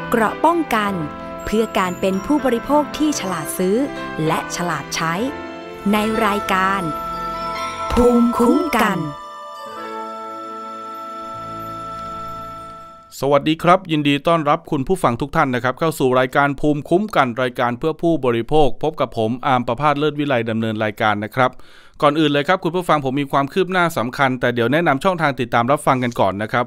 เกราะป้องกันเพื่อการเป็นผู้บริโภคที่ฉลาดซื้อและฉลาดใช้ในรายการภูมิคุ้มกันสวัสดีครับยินดีต้อนรับคุณผู้ฟังทุกท่านนะครับเข้าสู่รายการภูมิคุ้มกันรายการเพื่อผู้บริโภคพบกับผมอาร์มประภาสเลิศวิไลดำเนินรายการนะครับก่อนอื่นเลยครับคุณผู้ฟังผมมีความคืบหน้าสำคัญแต่เดี๋ยวแนะนำช่องทางติดตามรับฟังกันก่อนนะครับ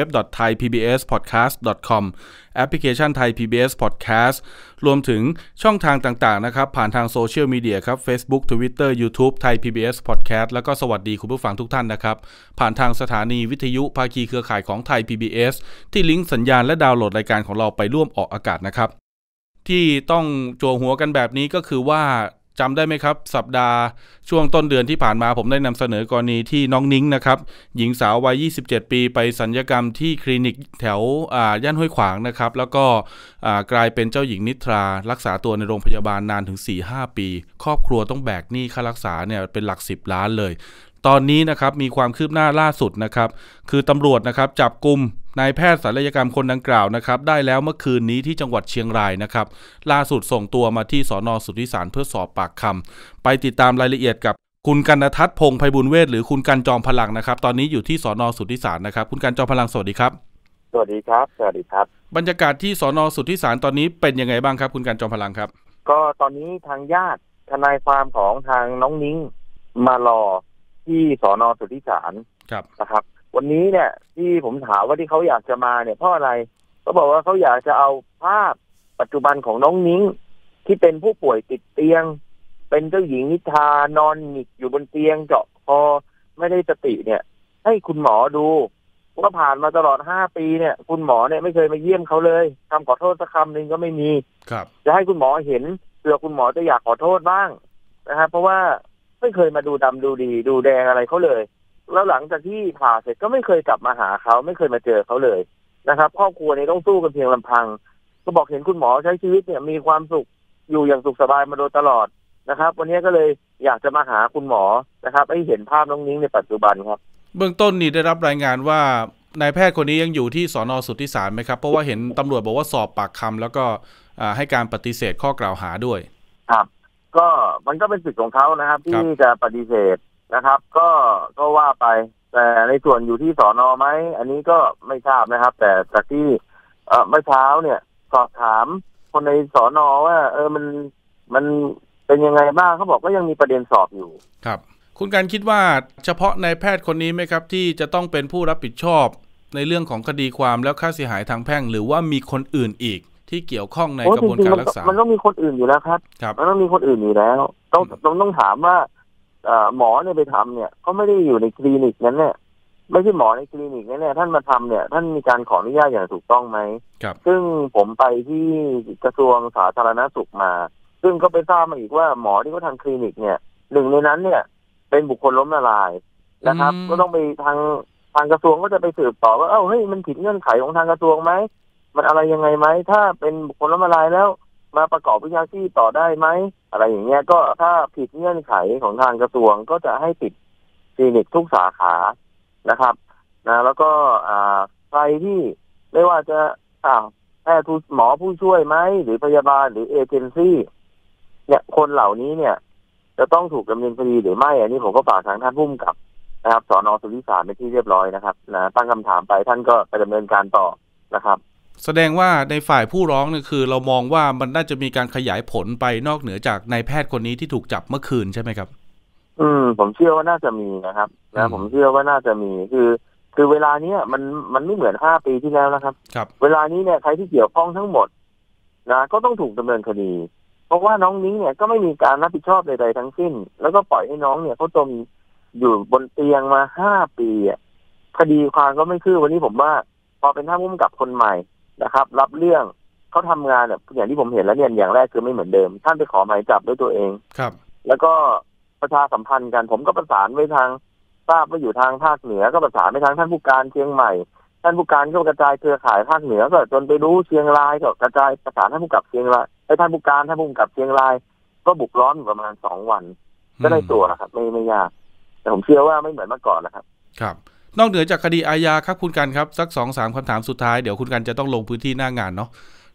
www.thaipbspodcast.com แอปพลิเคชัน Thai PBS Podcast รวมถึงช่องทางต่างๆนะครับผ่านทางโซเชียลมีเดียครับ Facebook Twitter YouTube Thai PBS Podcast แล้วก็สวัสดีคุณผู้ฟังทุกท่านนะครับผ่านทางสถานีวิทยุภาคีเครือข่ายของ Thai PBS ที่ลิงก์สัญญาณและดาวน์โหลดรายการของเราไปร่วมออกอากาศนะครับที่ต้องจั่วหัวกันแบบนี้ก็คือว่าจำได้ไหมครับสัปดาห์ช่วงต้นเดือนที่ผ่านมาผมได้นำเสนอกรณีที่น้องนิ้งนะครับหญิงสาววัย27 ปีไปศัลยกรรมที่คลินิกแถวย่านห้วยขวางนะครับแล้วก็กลายเป็นเจ้าหญิงนิทรารักษาตัวในโรงพยาบาลนานถึง 4-5 ปีครอบครัวต้องแบกหนี้ค่ารักษาเนี่ยเป็นหลัก10 ล้านเลยตอนนี้นะครับมีความคืบหน้าล่าสุดนะครับคือตำรวจนะครับจับกุมนายแพทย์ศัลยกรรมคนดังกล่าวนะครับได้แล้วเมื่อคืนนี้ที่จังหวัดเชียงรายนะครับล่าสุดส่งตัวมาที่สน.สุทธิสารเพื่อสอบปากคำไปติดตามรายละเอียดกับคุณกนทัศน์พงษ์ไพบุญเวชหรือคุณกันจอมพลังนะครับตอนนี้อยู่ที่สน.สุทธิสารนะครับคุณกันจอมพลังสวัสดีครับสวัสดีครับสวัสดีครับบรรยากาศที่สน.สุทธิสารตอนนี้เป็นยังไงบ้างครับคุณกันจอมพลังครับก็ตอนนี้ทางญาติทนายความของทางน้องนิ้งมารอที่สน.สุทธิสารนะครับวันนี้เนี่ยที่ผมถามว่าที่เขาอยากจะมาเนี่ยเพราะอะไรเขาบอกว่าเขาอยากจะเอาภาพปัจจุบันของน้องนิ้งที่เป็นผู้ป่วยติดเตียงเป็นเจ้าหญิงนิทรานอนหงิกอยู่บนเตียงเจาะคอไม่ได้สติเนี่ยให้คุณหมอดูว่าผ่านมาตลอด5 ปีเนี่ยคุณหมอเนี่ยไม่เคยมาเยี่ยมเขาเลยคำขอโทษสักคำหนึ่งก็ไม่มีจะให้คุณหมอเห็นเผื่อคุณหมอจะอยากขอโทษบ้างนะครับเพราะว่าไม่เคยมาดูดำดูดีดูแดงอะไรเขาเลยแล้วหลังจากที่ผ่าเสร็จก็ไม่เคยกลับมาหาเขาไม่เคยมาเจอเขาเลยนะครับครอบครัวนี้ต้องสู้กันเพียงลำพังก็บอกเห็นคุณหมอใช้ชีวิตเนี่ยมีความสุขอยู่อย่างสุขสบายมาโดยตลอดนะครับวันนี้ก็เลยอยากจะมาหาคุณหมอนะครับให้เห็นภาพน้องนิ้งในปัจจุบันครับเบื้องต้นนี่ได้รับรายงานว่านายแพทย์คนนี้ยังอยู่ที่สน.สุทธิสารไหมครับเพราะว่าเห็นตำรวจบอกว่าสอบปากคำแล้วก็ให้การปฏิเสธข้อกล่าวหาด้วยครับก็มันก็เป็นสิทธิ์ของเขานะครับที่จะปฏิเสธนะครับก็ว่าไปแต่ในส่วนอยู่ที่สน.ไหมอันนี้ก็ไม่ทราบนะครับแต่จากที่เมื่อเช้าเนี่ยสอบถามคนในสน.ว่ามันเป็นยังไงบ้างเขาบอกก็ยังมีประเด็นสอบอยู่ครับคุณการคิดว่าเฉพาะนายแพทย์คนนี้ไหมครับที่จะต้องเป็นผู้รับผิดชอบในเรื่องของคดีความแล้วค่าเสียหายทางแพ่งหรือว่ามีคนอื่นอีกที่เกี่ยวข้องในกระบวนการรักษามันต้องมีคนอื่นอยู่แล้วครับมันต้องมีคนอื่นอยู่แล้วต้องถามว่าหมอเนี่ยไปทำเนี่ยเขาไม่ได้อยู่ในคลินิกนั้นเนี่ยไม่ใช่หมอในคลินิกนั้นเนี่ยท่านมาทำเนี่ยท่านมีการขออนุญาตอย่างถูกต้องไหมซึ่งผมไปที่กระทรวงสาธารณสุขมาซึ่งก็ไปทราบมาอีกว่าหมอที่เขาทำคลินิกเนี่ยหนึ่งในนั้นเนี่ยเป็นบุคคลล้มละลายนะครับก็ต้องไปทางกระทรวงก็จะไปสืบต่อว่าเฮ้ยมันผิดเงื่อนไขของทางกระทรวงไหมมันอะไรยังไงไหมถ้าเป็นบุคคลล้มละลายแล้วมาประกอบวิชาชีพต่อได้ไหมอะไรอย่างเงี้ยก็ถ้าผิดเงื่อนไขของทางกระทรวงก็จะให้ปิดคลินิกทุกสาขานะครับแล้วก็ใครที่ไม่ว่าจะแพทย์หมอผู้ช่วยไหมหรือพยาบาลหรือเอเจนซี่เนี่ยคนเหล่านี้เนี่ยจะต้องถูกดำเนินคดีหรือไม่อันนี้ผมก็ฝากทางท่านผู้กำกับนะครับสน.สุทธิสารเป็นที่เรียบร้อยนะครับตั้งคำถามไปท่านก็ไปดำเนินการต่อนะครับแสดงว่าในฝ่ายผู้ร้องเนี่ยคือเรามองว่ามันน่าจะมีการขยายผลไปนอกเหนือจากนายแพทย์คนนี้ที่ถูกจับเมื่อคืนใช่ไหมครับผมเชื่อว่าน่าจะมีนะครับผมเชื่อว่าน่าจะมีคือเวลานี้มันไม่เหมือน5 ปีที่แล้วนะครับเวลานี้เนี่ยใครที่เกี่ยวข้องทั้งหมดก็ต้องถูกดำเนินคดีเพราะว่าน้องนิ้งเนี่ยก็ไม่มีการรับผิดชอบใดๆทั้งสิ้นแล้วก็ปล่อยให้น้องเนี่ยเขาจมอยู่บนเตียงมา5 ปีคดีความก็ไม่คืบวันนี้ผมว่าพอเป็นท่านผู้กำกับคนใหม่นะครับรับเรื่องเขาทำงานเนี่ยอย่างที่ผมเห็นแล้วเนี่ยอย่างแรกคือไม่เหมือนเดิมท่านไปขอหมายจับด้วยตัวเองครับแล้วก็ประชาสัมพันธ์กันผมก็ประสานไว้ทางทราบว่าอยู่ทางภาคเหนือก็ประสานไปทางท่านผู้การเชียงใหม่ท่านผู้การก็กระจายเครือข่ายภาคเหนือก็จนไปรู้เชียงรายก็กระจายประสานท่านผู้กำกับเชียงรายท่านผู้การท่านผู้กำกับเชียงรายก็บุกล้อมอยู่ประมาณ2 วันก็ได้ตัวครับไม่ยากแต่ผมเชื่อว่าไม่เหมือนเมื่อก่อนนะครับครับนอกเหนือจากคดีอาญาครับคุณกันครับสัก 2-3 คำถามสุดท้ายเดี๋ยวคุณกันจะต้องลงพื้นที่หน้างานเนาะ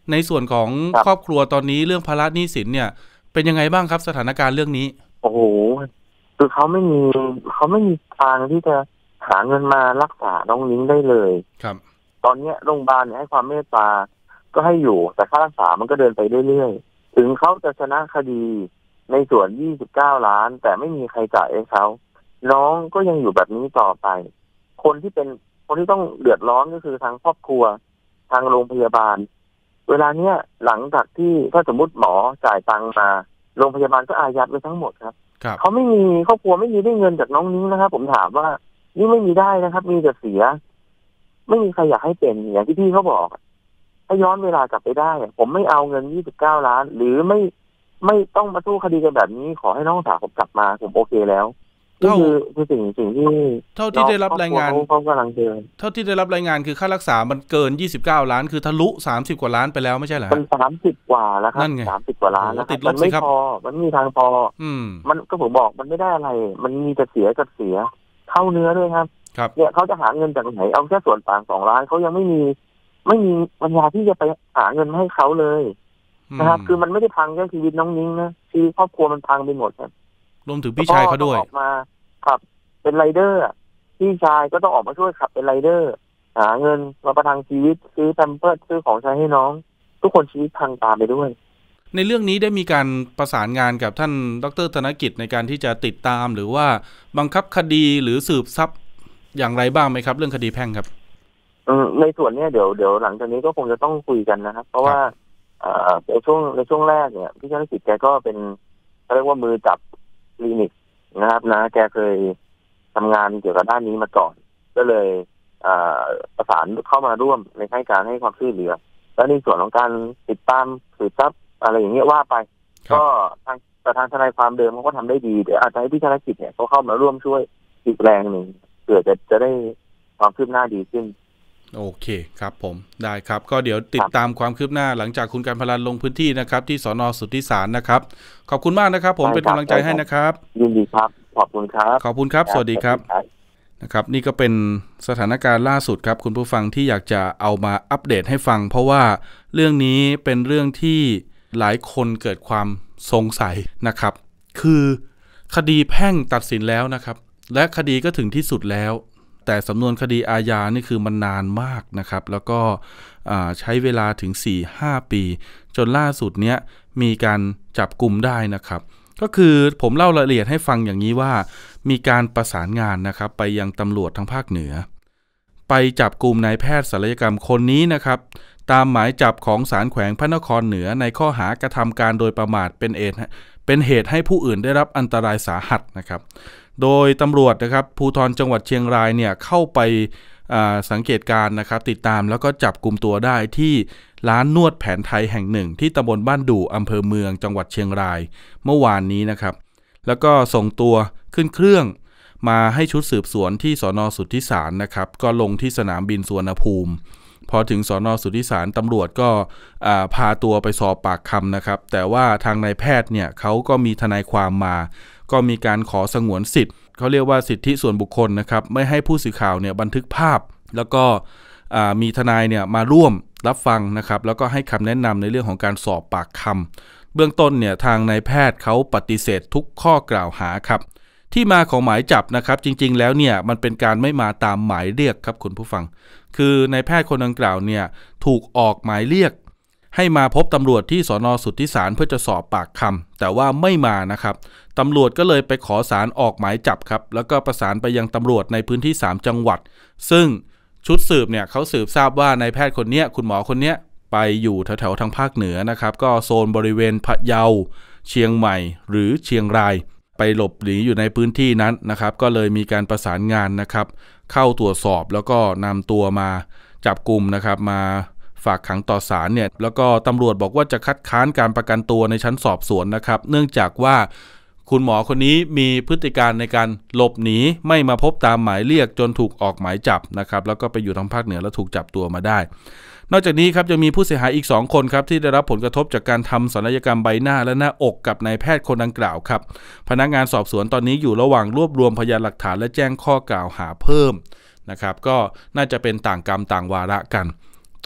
ในส่วนของครอบครัวตอนนี้เรื่องภาระหนี้สินเนี่ยเป็นยังไงบ้างครับสถานการณ์เรื่องนี้โอ้โหคือเขาไม่มีทางที่จะหาเงินมารักษาน้องนิ้งได้เลยครับตอนนี้โรงพยาบาลให้ความเมตตาก็ให้อยู่แต่ค่ารักษามันก็เดินไปเรื่อยๆถึงเขาจะชนะคดีในส่วน29 ล้านแต่ไม่มีใครจ่ายให้เขาน้องก็ยังอยู่แบบนี้ต่อไปคนที่ต้องเดือดร้อนก็คือทางครอบครัวทางโรงพยาบาลเวลาเนี้ยหลังจากที่ถ้าสมมติหมอจ่ายตังค์มาโรงพยาบาลก็อายัดไว้ทั้งหมดครับเขาไม่มีครอบครัวไม่มีได้เงินจากน้องนิ้งนะครับผมถามว่านี่ไม่มีได้นะครับมีแต่เสียไม่มีใครอยากให้เป็นอย่างที่พี่เขาบอกถ้าย้อนเวลากลับไปได้ผมไม่เอาเงิน29 ล้านหรือไม่ต้องมาสู้คดีกันแบบนี้ขอให้น้องสาวผมกลับมาผมโอเคแล้วนี่คือสิ่งที่เท่าที่ได้รับรายงานเขากำลังเจอเท่าที่ได้รับรายงานคือค่ารักษามันเกิน29 ล้านคือทะลุ30 กว่าล้านไปแล้วไม่ใช่เหรอมัน30 กว่าแล้วครับ30 กว่าล้านแล้วมันไม่พอมันมีทางพอมันก็ผมบอกมันไม่ได้อะไรมันมีแต่เสียกับเสียเข้าเนื้อด้วยครับเนี่ยเขาจะหาเงินจากไหนเอาแค่ส่วนต่าง2 ล้านเขายังไม่มีปัญญาที่จะไปหาเงินให้เขาเลยนะครับคือมันไม่ได้พังแค่ชีวิตน้องนิ้งนะชีวิตครอบครัวมันพังไปหมดครับรวมถึงพี่ชายเขาด้วยออกมาขับเป็นไรเดอร์พี่ชายก็ต้องออกมาช่วยขับเป็นไรเดอร์หาเงินมาประทังชีวิตซื้อแพมเพิร์สซื้อของใช้ให้น้องทุกคนชีวิตพังตามไปด้วยในเรื่องนี้ได้มีการประสานงานกับท่านดร.ธนกิจในการที่จะติดตามหรือว่าบังคับคดีหรือสืบทรัพย์อย่างไรบ้างไหมครับเรื่องคดีแพ่งครับในส่วนนี้เดี๋ยวหลังจากนี้ก็คงจะต้องคุยกันนะครับเพราะว่าในช่วงแรกเนี่ยพี่ธนกิจแกก็เป็นเรียกว่ามือจับคลินิกนะครับนะแกเคยทำงานเกี่ยวกับด้านนี้มาก่อนก็เลยประสานเข้ามาร่วมในการให้ความช่วยเหลือแล้วในส่วนของการติดตามสืบทรัพย์อะไรอย่างเงี้ยว่าไปก็ทางทนายความเดิมเขาก็ทำได้ดีเดี๋ยวอาจจะให้พี่ธนกิจเนี่ยเขาเข้ามาร่วมช่วยอีกแรงหนึ่งเผื่อจะได้ความคืบหน้าดีขึ้นโอเคครับผมได้ครับก็เดี๋ยวติดตามความคืบหน้าหลังจากคุณการพลันลงพื้นที่นะครับที่สน.สุทธิสารนะครับขอบคุณมากนะครับผมเป็นกำลังใจให้นะครับยินดีครับขอบคุณครับขอบคุณครับสวัสดีครับนะครับนี่ก็เป็นสถานการณ์ล่าสุดครับคุณผู้ฟังที่อยากจะเอามาอัปเดตให้ฟังเพราะว่าเรื่องนี้เป็นเรื่องที่หลายคนเกิดความสงสัยนะครับคือคดีแพ่งตัดสินแล้วนะครับและคดีก็ถึงที่สุดแล้วแต่สำนวนคดีอาญานี่คือมันนานมากนะครับแล้วก็ใช้เวลาถึง 4-5 ปีจนล่าสุดเนี้ยมีการจับกุมได้นะครับก็คือผมเล่ารายละเอียดให้ฟังอย่างนี้ว่ามีการประสานงานนะครับไปยังตำรวจทางภาคเหนือไปจับกุมนายแพทย์ศัลยกรรมคนนี้นะครับตามหมายจับของศาลแขวงพระนครเหนือในข้อหากระทำการโดยประมาทเป็นเหตุให้ผู้อื่นได้รับอันตรายสาหัสนะครับโดยตำรวจนะครับภูธรจังหวัดเชียงรายเนี่ยเข้าไปสังเกตการนะครับติดตามแล้วก็จับกุมตัวได้ที่ร้านนวดแผนไทยแห่งหนึ่งที่ตำบลบ้านดู่อำเภอเมืองจังหวัดเชียงรายเมื่อวานนี้นะครับแล้วก็ส่งตัวขึ้นเครื่องมาให้ชุดสืบสวนที่สน.สุทธิสารนะครับก็ลงที่สนามบินสุวรรณภูมิพอถึงสน.สุทธิสารตำรวจก็พาตัวไปสอบปากคำนะครับแต่ว่าทางนายแพทย์เนี่ยเขาก็มีทนายความมาก็มีการขอสงวนสิทธิ์เขาเรียกว่าสิทธิส่วนบุคคลนะครับไม่ให้ผู้สื่อข่าวเนี่ยบันทึกภาพแล้วก็มีทนายเนี่ยมาร่วมรับฟังนะครับแล้วก็ให้คำแนะนำในเรื่องของการสอบปากคำเบื้องต้นเนี่ยทางนายแพทย์เขาปฏิเสธทุกข้อกล่าวหาครับที่มาของหมายจับนะครับจริงๆแล้วเนี่ยมันเป็นการไม่มาตามหมายเรียกครับคุณผู้ฟังคือนายแพทย์คนดังกล่าวเนี่ยถูกออกหมายเรียกให้มาพบตำรวจที่สน.สุทธิสารเพื่อจะสอบปากคำแต่ว่าไม่มานะครับตำรวจก็เลยไปขอศาลออกหมายจับครับแล้วก็ประสานไปยังตำรวจในพื้นที่3จังหวัดซึ่งชุดสืบเนี่ยเขาสืบทราบว่านายแพทย์คนนี้คุณหมอคนนี้ไปอยู่แถวๆทางภาคเหนือนะครับก็โซนบริเวณพะเยาเชียงใหม่หรือเชียงรายไปหลบหนีอยู่ในพื้นที่นั้นนะครับก็เลยมีการประสานงานนะครับเข้าตรวจสอบแล้วก็นำตัวมาจับกุมนะครับมาฝากขังต่อศาลเนี่ยแล้วก็ตำรวจบอกว่าจะคัดค้านการประกันตัวในชั้นสอบสวนนะครับเนื่องจากว่าคุณหมอคนนี้มีพฤติการในการหลบหนีไม่มาพบตามหมายเรียกจนถูกออกหมายจับนะครับแล้วก็ไปอยู่ทางภาคเหนือแล้วถูกจับตัวมาได้นอกจากนี้ครับยังมีผู้เสียหายอีก2คนครับที่ได้รับผลกระทบจากการทำศัลยกรรมใบหน้าและหน้าอกกับนายแพทย์คนดังกล่าวครับพนักงานสอบสวนตอนนี้อยู่ระหว่างรวบรวมพยานหลักฐานและแจ้งข้อกล่าวหาเพิ่มนะครับก็น่าจะเป็นต่างกรรมต่างวาระกัน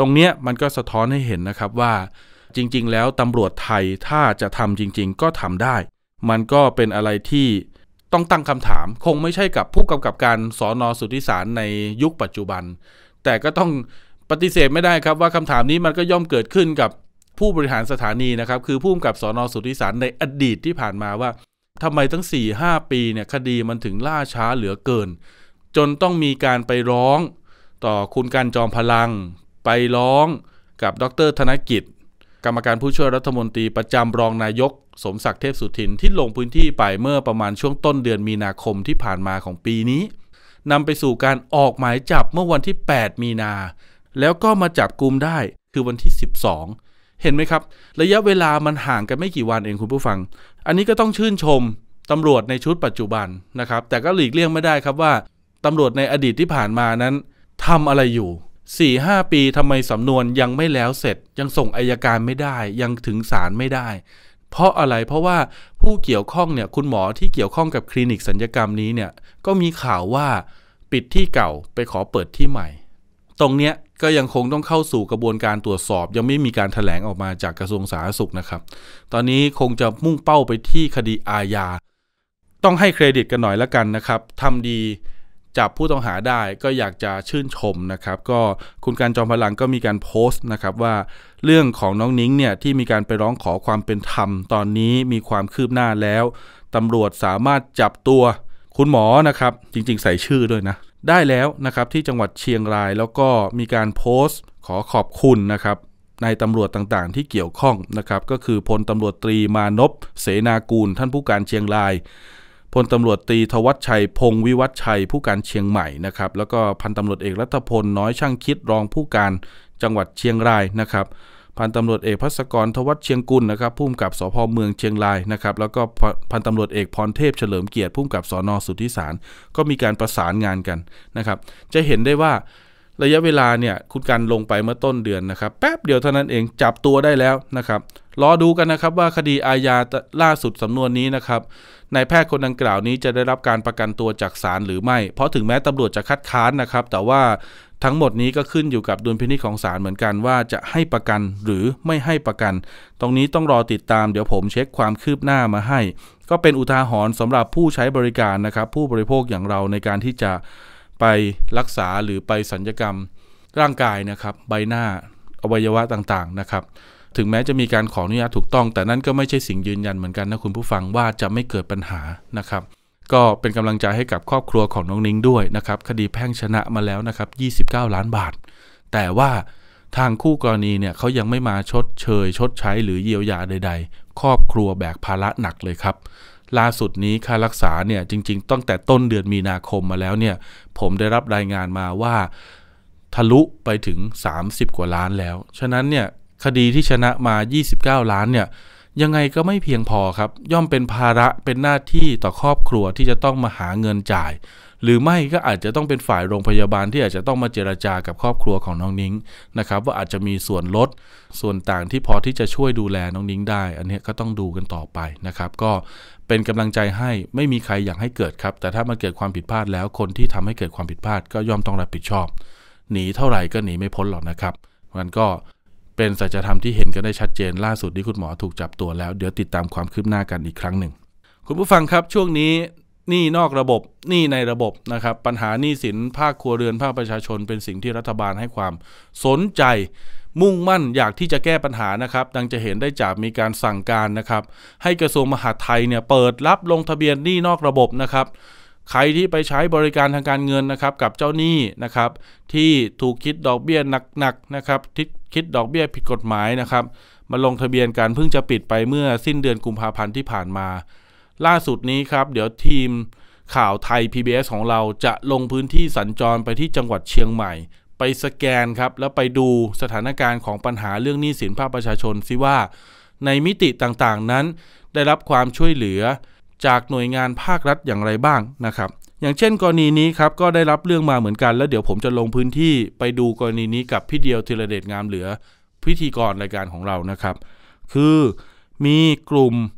ตรงเนี้ยมันก็สะท้อนให้เห็นนะครับว่าจริงๆแล้วตำรวจไทยถ้าจะทำจริงๆก็ทำได้มันก็เป็นอะไรที่ต้องตั้งคำถามคงไม่ใช่กับผู้กำกับการสน.สุทธิสารในยุคปัจจุบันแต่ก็ต้องปฏิเสธไม่ได้ครับว่าคำถามนี้มันก็ย่อมเกิดขึ้นกับผู้บริหารสถานีนะครับคือผู้กำกับสน.สุทธิสารในอดีตที่ผ่านมาว่าทำไมตั้ง 4-5 ปีเนี่ยคดีมันถึงล่าช้าเหลือเกินจนต้องมีการไปร้องต่อคุณกันจอมพลังไปร้องกับดร.ธนกิจกรรมการผู้ช่วยรัฐมนตรีประจำรองนายกสมศักดิ์เทพสุทินที่ลงพื้นที่ไปเมื่อประมาณช่วงต้นเดือนมีนาคมที่ผ่านมาของปีนี้นำไปสู่การออกหมายจับเมื่อวันที่8มีนาแล้วก็มาจับกุมได้คือวันที่12เห็นไหมครับระยะเวลามันห่างกันไม่กี่วันเองคุณผู้ฟังอันนี้ก็ต้องชื่นชมตำรวจในชุดปัจจุบันนะครับแต่ก็หลีกเลี่ยงไม่ได้ครับว่าตำรวจในอดีตที่ผ่านมานั้นทำอะไรอยู่ 4-5 ปีทำไมสำนวนยังไม่แล้วเสร็จยังส่งอัยการไม่ได้ยังถึงศาลไม่ได้เพราะอะไรเพราะว่าผู้เกี่ยวข้องเนี่ยคุณหมอที่เกี่ยวข้องกับคลินิกศัลยกรรมนี้เนี่ยก็มีข่าวว่าปิดที่เก่าไปขอเปิดที่ใหม่ตรงเนี้ยก็ยังคงต้องเข้าสู่กระบวนการตรวจสอบยังไม่มีการแถลงออกมาจากกระทรวงสาธารณสุขนะครับตอนนี้คงจะมุ่งเป้าไปที่คดีอาญาต้องให้เครดิตกันหน่อยละกันนะครับทำดีจับผู้ต้องหาได้ก็อยากจะชื่นชมนะครับก็คุณกันจอมพลังก็มีการโพสต์นะครับว่าเรื่องของน้องนิ้งเนี่ยที่มีการไปร้องขอความเป็นธรรมตอนนี้มีความคืบหน้าแล้วตำรวจสามารถจับตัวคุณหมอนะครับจริงๆใส่ชื่อด้วยนะได้แล้วนะครับที่จังหวัดเชียงรายแล้วก็มีการโพสต์ขอขอบคุณนะครับในตำรวจต่างๆที่เกี่ยวข้องนะครับก็คือพลตำรวจตรีมานพเสนากูลท่านผู้การเชียงรายพลตำรวจตรีธวัชชัยพงศ์วิวัฒชัยผู้การเชียงใหม่นะครับแล้วก็พันตำรวจเอกรัตพลน้อยช่างคิดรองผู้การจังหวัดเชียงรายนะครับพันตำรวจเอกภัสกรทวัชเชียงกุลนะครับผู้กำกับสภ.เมืองเชียงรายนะครับแล้วก็พันตำรวจเอกพรเทพเฉลิมเกียรติผู้กำกับสน.สุทธิสารก็มีการประสานงานกันนะครับจะเห็นได้ว่าระยะเวลาเนี่ยคุณกันลงไปเมื่อต้นเดือนนะครับแป๊บเดียวเท่านั้นเองจับตัวได้แล้วนะครับรอดูกันนะครับว่าคดีอาญาล่าสุดสำนวนนี้นะครับนายแพทย์คนดังกล่าวนี้จะได้รับการประกันตัวจากศาลหรือไม่เพราะถึงแม้ตำรวจจะคัดค้านนะครับแต่ว่าทั้งหมดนี้ก็ขึ้นอยู่กับดุลพินิจของศาลเหมือนกันว่าจะให้ประกันหรือไม่ให้ประกันตรงนี้ต้องรอติดตามเดี๋ยวผมเช็คความคืบหน้ามาให้ก็เป็นอุทาหรณ์สำหรับผู้ใช้บริการนะครับผู้บริโภคอย่างเราในการที่จะไปรักษาหรือไปศัลยกรรมร่างกายนะครับใบหน้าอวัยวะต่างๆนะครับถึงแม้จะมีการขออนุญาตถูกต้องแต่นั่นก็ไม่ใช่สิ่งยืนยันเหมือนกันนะคุณผู้ฟังว่าจะไม่เกิดปัญหานะครับก็เป็นกำลังใจให้กับครอบครัวของน้องนิ้งด้วยนะครับคดีแพ่งชนะมาแล้วนะครับ29 ล้านบาทแต่ว่าทางคู่กรณีเนี่ยเขายังไม่มาชดใช้หรือเยียวยาใดๆครอบครัวแบกภาระหนักเลยครับล่าสุดนี้ค่ารักษาเนี่ยจริงๆตั้งแต่ต้นเดือนมีนาคมมาแล้วเนี่ยผมได้รับรายงานมาว่าทะลุไปถึง30 กว่าล้านแล้วฉะนั้นเนี่ยคดีที่ชนะมา29 ล้านเนี่ยยังไงก็ไม่เพียงพอครับย่อมเป็นภาระเป็นหน้าที่ต่อครอบครัวที่จะต้องมาหาเงินจ่ายหรือไม่ก็อาจจะต้องเป็นฝ่ายโรงพยาบาลที่อาจจะต้องมาเจรจากับครอบครัวของน้องนิ้งนะครับว่าอาจจะมีส่วนลดส่วนต่างที่พอที่จะช่วยดูแลน้องนิ้งได้อันนี้ก็ต้องดูกันต่อไปนะครับก็เป็นกำลังใจให้ไม่มีใครอยากให้เกิดครับแต่ถ้ามันเกิดความผิดพลาดแล้วคนที่ทำให้เกิดความผิดพลาดก็ย่อมต้องรับผิดชอบหนีเท่าไหร่ก็หนีไม่พ้นหรอกนะครับมันก็เป็นสัจธรรมที่เห็นกันได้ชัดเจนล่าสุดที่คุณหมอถูกจับตัวแล้วเดี๋ยวติดตามความคืบหน้ากันอีกครั้งหนึ่งคุณผู้ฟังครับช่วงนี้หนี้นอกระบบหนี้ในระบบนะครับปัญหาหนี้สินภาคครัวเรือนภาคประชาชนเป็นสิ่งที่รัฐบาลให้ความสนใจมุ่งมั่นอยากที่จะแก้ปัญหานะครับดังจะเห็นได้จากมีการสั่งการนะครับให้กระทรวงมหาดไทยเนี่ยเปิดรับลงทะเบียนหนี้นอกระบบนะครับใครที่ไปใช้บริการทางการเงินนะครับกับเจ้าหนี้นะครับที่ถูกคิดดอกเบี้ยหนักๆนะครับคิดดอกเบี้ยผิดกฎหมายนะครับมาลงทะเบียนกันเพิ่งจะปิดไปเมื่อสิ้นเดือนกุมภาพันธ์ที่ผ่านมาล่าสุดนี้ครับเดี๋ยวทีมข่าวไทย PBS ของเราจะลงพื้นที่สัญจรไปที่จังหวัดเชียงใหม่ไปสแกนครับแล้วไปดูสถานการณ์ของปัญหาเรื่องหนี้สินภาคประชาชนซิว่าในมิติต่างๆนั้นได้รับความช่วยเหลือจากหน่วยงานภาครัฐอย่างไรบ้างนะครับอย่างเช่นกรณีนี้ครับก็ได้รับเรื่องมาเหมือนกันแล้วเดี๋ยวผมจะลงพื้นที่ไปดูกรณีนี้กับพี่เดียวธีรเดชงามเหลือพิธีกรรายการของเรานะครับคือมีกลุ่ม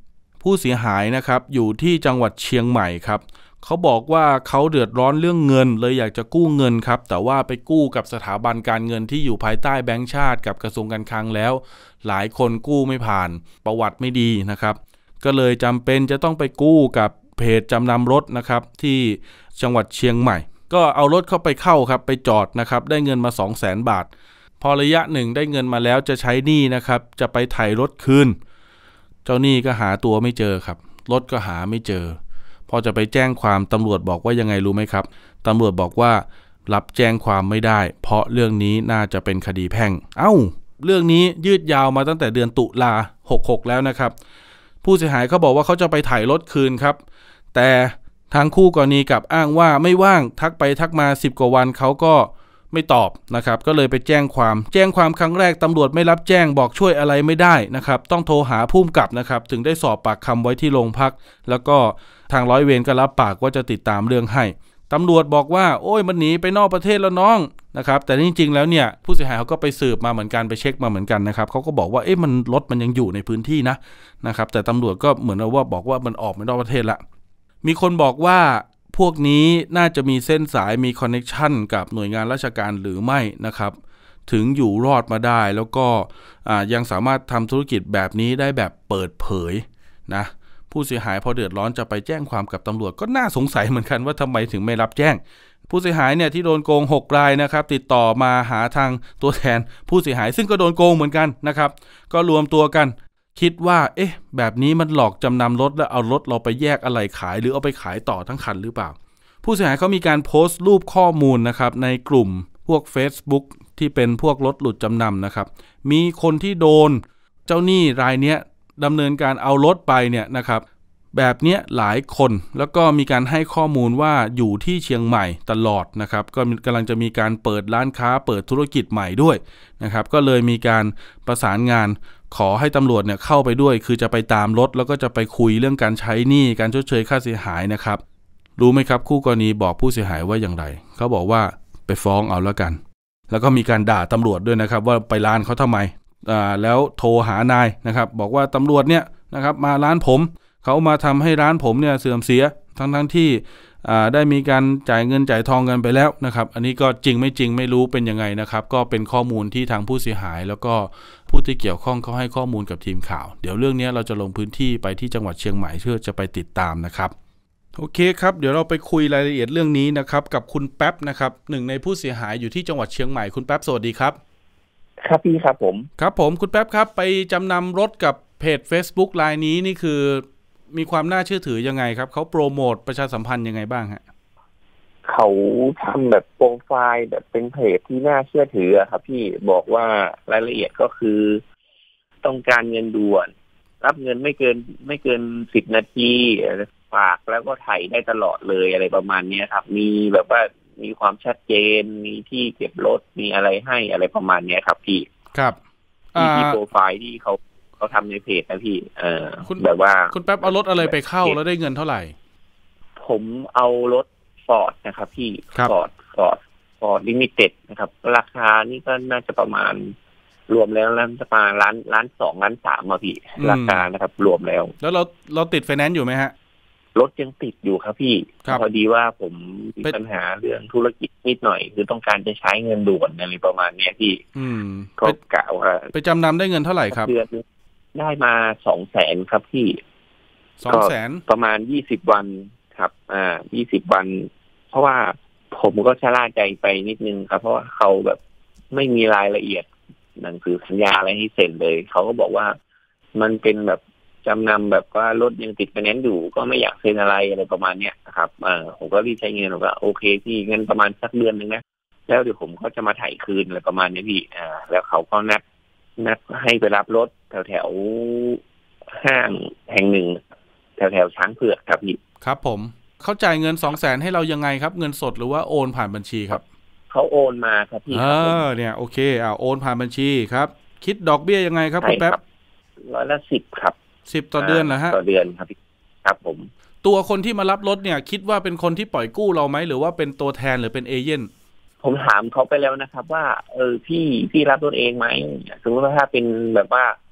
ผู้เสียหายนะครับอยู่ที่จังหวัดเชียงใหม่ครับเขาบอกว่าเขาเดือดร้อนเรื่องเงินเลยอยากจะกู้เงินครับแต่ว่าไปกู้กับสถาบันการเงินที่อยู่ภายใต้แบงก์ชาติกับกระทรวงการคลังแล้วหลายคนกู้ไม่ผ่านประวัติไม่ดีนะครับก็เลยจำเป็นจะต้องไปกู้กับเพจจำนำรถนะครับที่จังหวัดเชียงใหม่ก็เอารถเข้าไปเข้าครับไปจอดนะครับได้เงินมา 200,000 บาทพอระยะหนึ่งได้เงินมาแล้วจะใช้หนี้นะครับจะไปไถ่รถคืนเจ้าหนี้ก็หาตัวไม่เจอครับรถก็หาไม่เจอพอจะไปแจ้งความตำรวจบอกว่ายังไงรู้ไหมครับตำรวจบอกว่ารับแจ้งความไม่ได้เพราะเรื่องนี้น่าจะเป็นคดีแพ่งเรื่องนี้ยืดยาวมาตั้งแต่เดือนตุลา66แล้วนะครับผู้เสียหายเขาบอกว่าเขาจะไปไถ่รถคืนครับแต่ทางคู่กรณีกลับอ้างว่าไม่ว่างทักไปทักมา10 กว่าวันเขาก็ไม่ตอบนะครับก็เลยไปแจ้งความครั้งแรกตำรวจไม่รับแจ้งบอกช่วยอะไรไม่ได้นะครับต้องโทรหาผู้กำกับนะครับถึงได้สอบปากคำไว้ที่โรงพักแล้วก็ทางร้อยเวรก็รับปากว่าจะติดตามเรื่องให้ตำรวจบอกว่าโอ้ยมันหนีไปนอกประเทศแล้วน้องนะครับแต่จริงๆแล้วเนี่ยผู้เสียหายเขาก็ไปสืบมาเหมือนกันไปเช็คมาเหมือนกันนะครับเขาก็บอกว่ามันรถมันยังอยู่ในพื้นที่นะครับแต่ตำรวจก็เหมือนว่าบอกว่ามันออกไปนอกประเทศละมีคนบอกว่าพวกนี้น่าจะมีเส้นสายมีคอนเนคชั่นกับหน่วยงานราชการหรือไม่นะครับถึงอยู่รอดมาได้แล้วก็ยังสามารถทำธุรกิจแบบนี้ได้แบบเปิดเผยนะผู้เสียหายพอเดือดร้อนจะไปแจ้งความกับตำรวจก็น่าสงสัยเหมือนกันว่าทำไมถึงไม่รับแจ้งผู้เสียหายเนี่ยที่โดนโกง6 รายนะครับติดต่อมาหาทางตัวแทนผู้เสียหายซึ่งก็โดนโกงเหมือนกันนะครับก็รวมตัวกันคิดว่าแบบนี้มันหลอกจำนำรถแล้วเอารถเราไปแยกอะไหล่ขายหรือเอาไปขายต่อทั้งคันหรือเปล่าผู้เสียหายเขามีการโพสต์รูปข้อมูลนะครับในกลุ่มพวก Facebook ที่เป็นพวกรถหลุดจำนำนะครับมีคนที่โดนเจ้าหนี้รายเนี้ยดำเนินการเอารถไปเนี่ยนะครับแบบเนี้ยหลายคนแล้วก็มีการให้ข้อมูลว่าอยู่ที่เชียงใหม่ตลอดนะครับก็กำลังจะมีการเปิดร้านค้าเปิดธุรกิจใหม่ด้วยนะครับก็เลยมีการประสานงานขอให้ตำรวจเนี่ยเข้าไปด้วยคือจะไปตามรถแล้วก็จะไปคุยเรื่องการใช้หนี้การชดเชยค่าเสียหายนะครับรู้ไหมครับคู่กรณีบอกผู้เสียหายว่าอย่างไรเขาบอกว่าไปฟ้องเอาแล้วกันแล้วก็มีการด่าตำรวจด้วยนะครับว่าไปร้านเขาทำไมแล้วโทรหานายนะครับบอกว่าตำรวจเนี่ยนะครับมาร้านผมเขามาทำให้ร้านผมเนี่ยเสื่อมเสียทั้งที่ได้มีการจ่ายเงินจ่ายทองกันไปแล้วนะครับอันนี้ก็จริงไม่จริงไม่รู้เป็นยังไงนะครับก็เป็นข้อมูลที่ทางผู้เสียหายแล้วก็ผู้ที่เกี่ยวข้องเขาให้ข้อมูลกับทีมข่าวเดี๋ยวเรื่องนี้เราจะลงพื้นที่ไปที่จังหวัดเชียงใหม่เพื่อจะไปติดตามนะครับโอเคครับเดี๋ยวเราไปคุยรายละเอียดเรื่องนี้นะครับกับคุณแป๊บนะครับหนึ่งในผู้เสียหายอยู่ที่จังหวัดเชียงใหม่คุณแป๊บสวัสดีครับครับพี่ครับผมคุณแป๊บครับไปจำนำรถกับเพจ Facebook รายนี้นี่คือมีความน่าเชื่อถือยังไงครับเขาโปรโมทประชาสัมพันธ์ยังไงบ้างฮะเขาทำแบบโปรไฟล์แบบเป็นเพจที่น่าเชื่อถือครับพี่บอกว่ารายละเอียดก็คือต้องการเงินด่วนรับเงินไม่เกิน10 นาทีฝากแล้วก็ไถ่ได้ตลอดเลยอะไรประมาณนี้ครับมีแบบว่ามีความชัดเจนมีที่เก็บรถมีอะไรให้อะไรประมาณนี้ครับพี่ครับที่โปรไฟล์ที่เขาทำในเพจนะพี่แบบว่าคุณแป๊บเอารถอะไรไปเข้าแล้วได้เงินเท่าไหร่ผมเอารถฟอร์ดนะครับพี่ฟอร์ดลิมิเต็ดนะครับราคานี่ก็น่าจะประมาณรวมแล้วจะประมาณล้าน2 ล้าน 3อ่ะพี่ราคานะครับรวมแล้วเราติดไฟแนนซ์อยู่ไหมฮะรถยังติดอยู่ครับพี่พอดีว่าผมมีปัญหาเรื่องธุรกิจนิดหน่อยคือต้องการจะใช้เงินด่วนอะไรประมาณนี้พี่ก็กะว่าไปจำนำได้เงินเท่าไหร่ครับได้มา 200,000 ครับพี่ 200,000 ประมาณ20 วันครับ20 วันเพราะว่าผมก็ชะล่าใจไปนิดนึงครับเพราะว่าเขาแบบไม่มีรายละเอียดหนังสือสัญญาอะไรให้เซ็นเลยเขาก็บอกว่ามันเป็นแบบจำนำแบบว่ารถยังติดไฟแนนซ์อยู่ก็ไม่อยากเซ็นอะไรประมาณเนี้ยครับผมก็รีบใช้เงินผมก็โอเคพี่เงินประมาณสักเดือนนึงนะแล้วเดี๋ยวผมก็จะมาถ่ายคืนอะไรประมาณนี้พี่แล้วเขาก็นัดให้ไปรับรถแถวห้างแห่งหนึ่งแถวช้างเผือกครับพี่ครับผมเขาจ่ายเงิน 200,000 ให้เรายังไงครับเงินสดหรือว่าโอนผ่านบัญชีครับเขาโอนมาครับพี่เนี่ยโอเคโอนผ่านบัญชีครับคิดดอกเบี้ยยังไงครับคุณแป๊บ 10%ครับ 10ต่อเดือนเหรอฮะต่อเดือนครับครับผมตัวคนที่มารับรถเนี่ยคิดว่าเป็นคนที่ปล่อยกู้เราไหมหรือว่าเป็นตัวแทนหรือเป็นเอเจนต์ผมถามเขาไปแล้วนะครับว่าพี่รับรถเองไหมสมมติว่าถ้าเป็นแบบว่า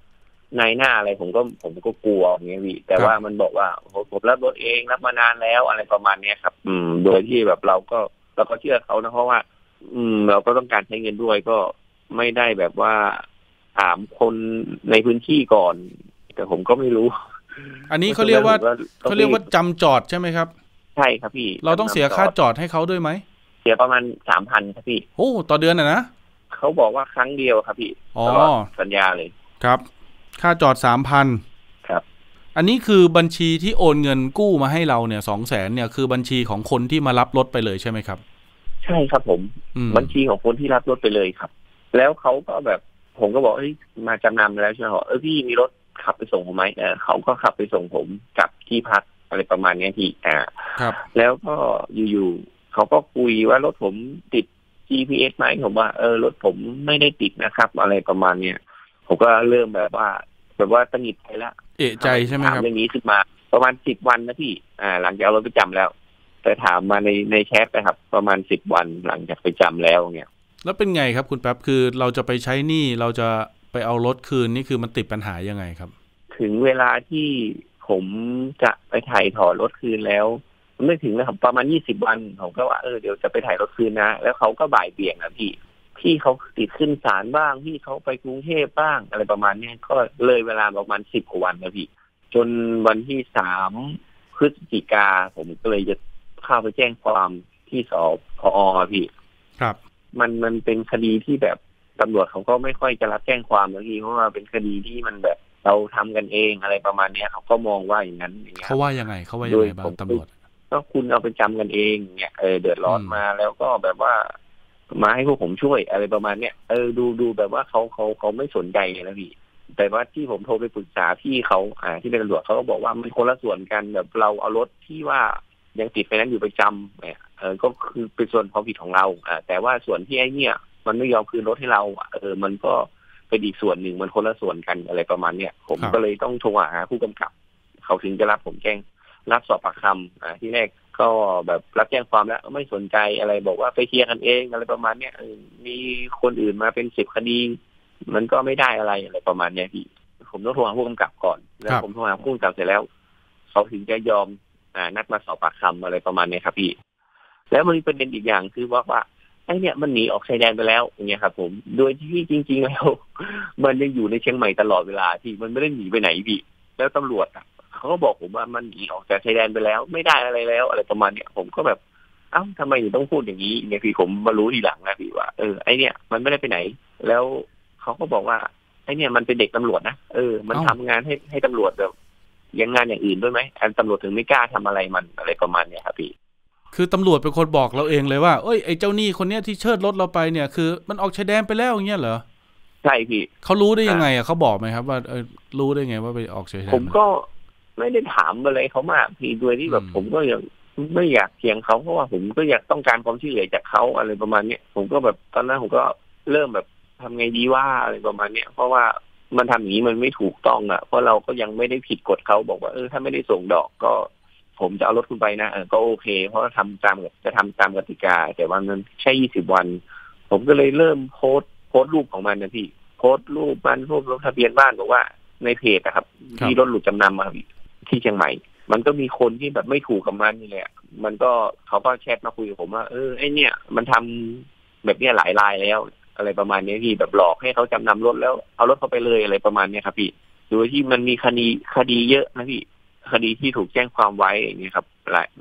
นายหน้าอะไรผมก็กลัวอย่างเงี้ยพี่แต่ว่ามันบอกว่าผมรับรถเองรับมานานแล้วอะไรประมาณเนี้ยครับโดยที่แบบเราก็เชื่อเขานะเพราะว่าเราก็ต้องการใช้เงินด้วยก็ไม่ได้แบบว่าถามคนในพื้นที่ก่อนแต่ผมก็ไม่รู้อันนี้เขาเรียกว่าจำจอดใช่ไหมครับใช่ครับพี่เราต้องเสียค่าจอดให้เขาด้วยไหมเสียประมาณ 3,000 ครับพี่โอ้ต่อเดือนนะเขาบอกว่าครั้งเดียวครับพี่ตลอดสัญญาเลยครับค่าจอด 3,000 ครับอันนี้คือบัญชีที่โอนเงินกู้มาให้เราเนี่ย 200,000 เนี่ยคือบัญชีของคนที่มารับรถไปเลยใช่ไหมครับใช่ครับผมบัญชีของคนที่รับรถไปเลยครับแล้วเขาก็แบบผมก็บอกมาจำนำแล้วใช่ไหมพี่มีรถขับไปส่งผมไหมเขาก็ขับไปส่งผมกลับที่พักอะไรประมาณนี้พี่ครับแล้วก็อยู่ๆเขาก็คุยว่ารถผมติด GPS ไหมผมว่ารถผมไม่ได้ติดนะครับอะไรประมาณเนี้ยผมก็เริ่มแบบว่าตังหิดไปละเอะใจใช่ไหมครับเรื่องนี้ขึ้นมาประมาณ10 วันนะพี่หลังจากเอารถไปจำแล้วแต่ถามมาในแชทนะครับประมาณ10 วันหลังจากไปจำแล้วเนี่ยแล้วเป็นไงครับคุณแป๊บคือเราจะไปใช้หนี้เราจะไปเอารถคืนนี่คือมันติดปัญหายังไงครับถึงเวลาที่ผมจะไปถ่ายถอนรถคืนแล้วไม่ถึงนะครับประมาณ20 วันผมก็ว่าเดี๋ยวจะไปถ่ายรถคืนนะแล้วเขาก็บ่ายเบี่ยงนะพี่เขาติดขึ้นศาลบ้างพี่เขาไปกรุงเทพบ้างอะไรประมาณนี้ก็เลยเวลาประมาณ10 กว่าวันนะพี่จนวันที่3 พฤศจิกาผมก็เลยจะเข้าไปแจ้งความที่สพอ.พี่ครับมันเป็นคดีที่แบบตำรวจเขาก็ไม่ค่อยจะรับแจ้งความนะพี่เพราะว่าเป็นคดีที่มันแบบเราทำกันเองอะไรประมาณนี้เขาก็มองว่าอย่างนั้นอย่างเงี้ยเขาว่ายังไงบ้างตำรวจก็คุณเอาไปจำกันเองเนี่ยเดือดร้อนมาแล้วก็แบบว่ามาให้พวกผมช่วยอะไรประมาณเนี้ยดูแบบว่าเขาไม่สนใจเลยนะพี่แต่ว่าที่ผมโทรไปปรึกษาพี่เขาที่เป็นตำรวจเขาก็บอกว่ามันคนละส่วนกันแบบเราเอารถที่ว่ายังติดไฟแนนซ์อยู่ไปจำเนี่ยก็คือเป็นส่วนความผิดของเราแต่ว่าส่วนที่ไอ้เนี่ยมันไม่ยอมคืนรถให้เรามันก็เป็นอีกส่วนหนึ่งมันคนละส่วนกันอะไรประมาณเนี้ยผมก็เลยต้องโทรหาผู้กำกับเขาถึงจะรับผมแจ้งรับสอบปากคำที่แรกก็แบบรับแจ้งความแล้วไม่สนใจอะไรบอกว่าไปเคลียร์กันเองอะไรประมาณเนี้ยมีคนอื่นมาเป็น10 คดีมันก็ไม่ได้อะไรประมาณเนี้ยพี่ผมต้องโทรหาผู้กำกับก่อนแล้วผมโทรหาผู้กำกับเสร็จแล้วเขาถึงจะยอมนัดมาสอบปากคำอะไรประมาณนี้ครับพี่แล้วมันมีประเด็นอีกอย่างคือว่าไอ้เนี่ยมันหนีออกชายแดนไปแล้วอย่างเงี้ยครับผมโดยที่จริงๆแล้วมันยังอยู่ในเชียงใหม่ตลอดเวลาที่มันไม่ได้หนีไปไหนพี่แล้วตำรวจเขาก็บอกผมว่ามันหนีออกจากชายแดนไปแล้วไม่ได้อะไรแล้วอะไรประมาณเนี้ยผมก็แบบทำไมต้องพูดอย่างนี้เนี่ยพี่ผมมารู้ทีหลังนะพี่ว่าไอ้เนี่ยมันไม่ได้ไปไหนแล้วเขาก็บอกว่าไอ้เนี่ยมันเป็นเด็กตำรวจนะมันทำงานให้ตำรวจแบบยังงานอย่างอื่นด้วยไหมตำรวจถึงไม่กล้าทำอะไรมันอะไรประมาณเนี้ยครับพี่คือตำรวจเป็นคนบอกเราเองเลยว่าไอ้เจ้าหนี้คนเนี้ยที่เชิดรถเราไปเนี่ยคือมันออกชายแดนไปแล้วอย่างเงี้ยเหรอใช่พี่เขารู้ได้ยังไงเขาบอกไหมครับว่ารู้ได้ไงว่าไปออกชายแดนผมก็ไม่ได้ถามอะไรเขามากพี่โดยที่แบบผมก็ยังไม่อยากเถียงเขาเพราะว่าผมก็อยากต้องการความช่วยเหลือจากเขาอะไรประมาณเนี้ยผมก็แบบตอนนั้นผมก็เริ่มแบบทำไงดีว่าอะไรประมาณเนี้ยเพราะว่ามันทำอย่างนี้มันไม่ถูกต้องเพราะเราก็ยังไม่ได้ผิดกฎเขาบอกว่าถ้าไม่ได้ส่งดอกก็ผมจะเอารถคุณไปนะก็โอเคเพราะว่าจะทำตามกติกาแต่ว่ามันแค่20 วันผมก็เลยเริ่มโพสต์รูปของมันนะพี่โพสต์รูปมันรูปรถทะเบียนบ้านบอกว่าในเพจนะครับที่รถหลุดจำนำมาที่เชียงใหม่มันก็มีคนที่แบบไม่ถูกกับมันนี่แหละมันก็เขาก็แชทมาคุยกับผมว่าไอ้เนี่ยมันทำแบบเนี้ยหลายรายแล้วอะไรประมาณนี้พี่แบบหลอกให้เขาจำนำรถแล้วเอารถเขาไปเลยอะไรประมาณนี้ครับพี่โดยที่มันมีคดีเยอะนะพี่คดีที่ถูกแจ้งความไว้อย่างนี้ครับหลาย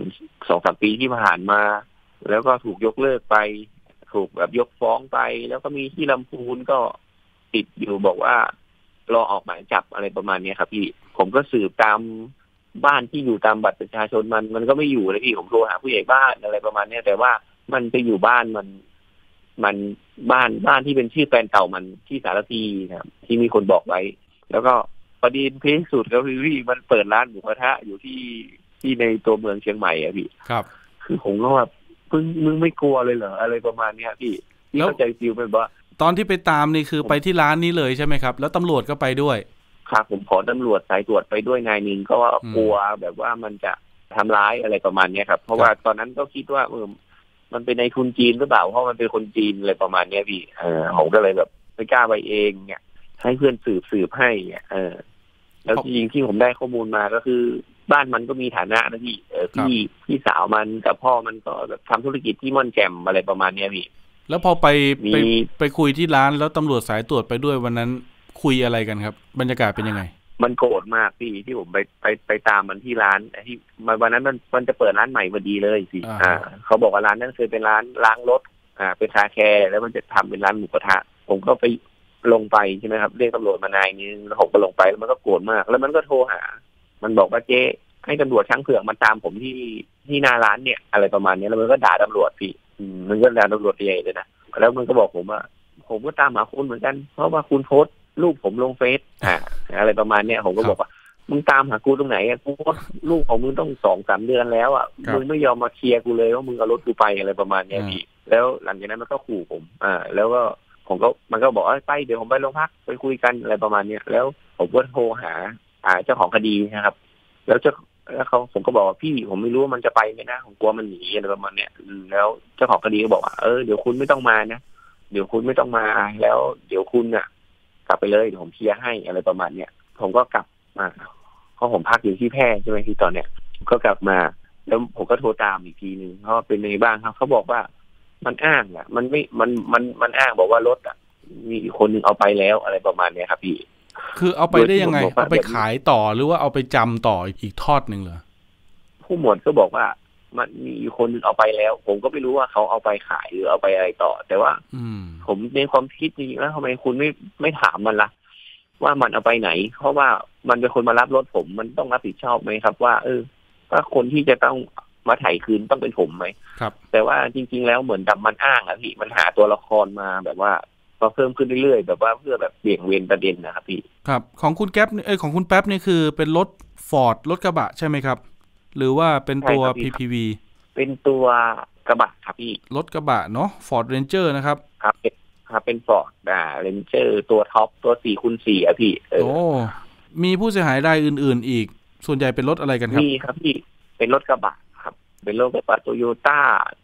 2-3 ปีที่ผ่านมาแล้วก็ถูกยกเลิกไปถูกแบบยกฟ้องไปแล้วก็มีที่ลำพูนก็ติดอยู่บอกว่ารอออกหมายจับอะไรประมาณนี้ครับพี่ผมก็สืบตามบ้านที่อยู่ตามบัตรประชาชนมันก็ไม่อยู่เลยพี่ผมโทรหาผู้ใหญ่บ้านอะไรประมาณนี้แต่ว่ามันไปอยู่บ้านมันบ้านที่เป็นชื่อแฟนเก่ามันที่สารพีนะครับที่มีคนบอกไว้แล้วก็ประเด็นเพชรสุดก็คือพี่มันเปิดร้านหมูกระทะอยู่ที่ในตัวเมืองเชียงใหม่อะพี่ครับคือผมก็แบบมึงไม่กลัวเลยเหรออะไรประมาณนี้พี่เข้าใจฟิลเป็นว่าตอนที่ไปตามนี่คือไปที่ร้านนี้เลยใช่ไหมครับแล้วตำรวจก็ไปด้วยครับผมขอตำรวจสายตรวจไปด้วยนายนึงก็ว่ากลัวแบบว่ามันจะทำร้ายอะไรประมาณนี้ครับเพราะว่าตอนนั้นก็คิดว่ามันเป็นในทุนจีนหรือเปล่าเพราะมันเป็นคนจีนอะไรประมาณนี้พี่ผมก็เลยแบบไม่กล้าไปเองเนี่ยให้เพื่อนสืบให้แล้วจริงๆที่ผมได้ข้อมูลมาก็คือบ้านมันก็มีฐานะนะพี่สาวมันกับพ่อมันก็แบบทำธุรกิจที่ม่อนแจ่มอะไรประมาณนี้พี่แล้วพอไปคุยที่ร้านแล้วตำรวจสายตรวจไปด้วยวันนั้นคุยอะไรกันครับบรรยากาศเป็นยังไงมันโกรธมากพี่ที่ผมไปตามมันที่ร้านที่วันนั้นมันจะเปิดร้านใหม่พอดีเลยพี่เขาบอกว่าร้านนั้นเคยเป็นร้านล้างรถเป็นคาแคร์แล้วมันจะทำเป็นร้านหมูกระทะผมก็ไปลงไปใช่ไหมครับเรียกตำรวจมานายนึงแล้วผมก็ลงไปแล้วมันก็โกรธมากแล้วมันก็โทรหามันบอกว่าเจ๊ให้ตำรวจช้างเผือกมาตามผมที่หน้าร้านเนี่ยอะไรประมาณนี้แล้วมันก็ด่าตำรวจพี่มันก็ด่าตำรวจใหญ่เลยนะแล้วมันก็บอกผมว่าผมก็ตามหาคุณเหมือนกันเพราะว่าคุณโพสต์รูปผมลงเฟซอะไรประมาณนี้ผมก็บอกว่ามึงตามหากูตรงไหนกูโพสต์รูปของมึงต้อง 2-3 เดือนแล้วอ่ะมึงไม่ยอมมาเคลียร์กูเลยว่ามึงเอารถกูไปอะไรประมาณนี้พี่แล้วหลังจากนั้นมันก็ขู่ผมแล้วก็มันก็บอกไปเดี๋ยวผมไปโรงพักไปคุยกันอะไรประมาณนี้แล้วผมก็โทรหาเจ้าของคดีนะครับแล้วผมก็บอกว่าพี่ผมไม่รู้ว่ามันจะไปไหมนะผมกลัวมันหนีอะไรประมาณเนี้ยแล้วเจ้าของคดีก็บอกว่าเดี๋ยวคุณไม่ต้องมานะเดี๋ยวคุณไม่ต้องมาแล้วเดี๋ยวคุณน่ะกลับไปเลยเดี๋ยวผมเคลียร์ให้อะไรประมาณเนี้ยผมก็กลับมาเพราะผมพักอยู่ที่แพร่ใช่ไหมที่ตอนเนี้ยก็กลับมาแล้วผมก็โทรตามอีกทีนึงเพราะเป็นในบ้างครับเขาบอกว่ามันอ้างมันอ้างบอกว่ารถมีคนนึงเอาไปแล้วอะไรประมาณเนี้ยครับพี่คือเอาไปได้ยังไงเอาไปขายต่อหรือว่าเอาไปจำต่ออีกทอดนึงเหรอผู้หมวดก็บอกว่ามันมีคนนึงเอาไปแล้วผมก็ไม่รู้ว่าเขาเอาไปขายหรือเอาไปอะไรต่อแต่ว่าผมในความคิดจริงๆแล้วทำไมคุณไม่ถามมันล่ะว่ามันเอาไปไหนเพราะว่ามันเป็นคนมารับรถผมมันต้องรับผิดชอบไหมครับว่าถ้าคนที่จะต้องมาถ่ายคืนต้องเป็นผมไหมครับแต่ว่าจริงๆแล้วเหมือนดับมันอ้างพี่มันหาตัวละครมาแบบว่าก็เพิ่มขึ้นเรื่อยๆแบบว่าเพื่อแบบเบี่ยงเบนประเด็นนะครับพี่ครับของคุณแก๊ปของคุณแป๊บนี่คือเป็นรถฟอร์ดรถกระบะใช่ไหมครับหรือว่าเป็นตัว PPV เป็นตัวกระบะครับพี่รถกระบะเนาะ Ford Ranger นะครับครับเป็นฟอร์ดRanger ตัวท็อปตัว 4x4 พี่โอ้มีผู้เสียหายรายอื่นๆอีกส่วนใหญ่เป็นรถอะไรกันครับมีครับพี่เป็นรถกระบะครับเป็นรถกระบะ Toyota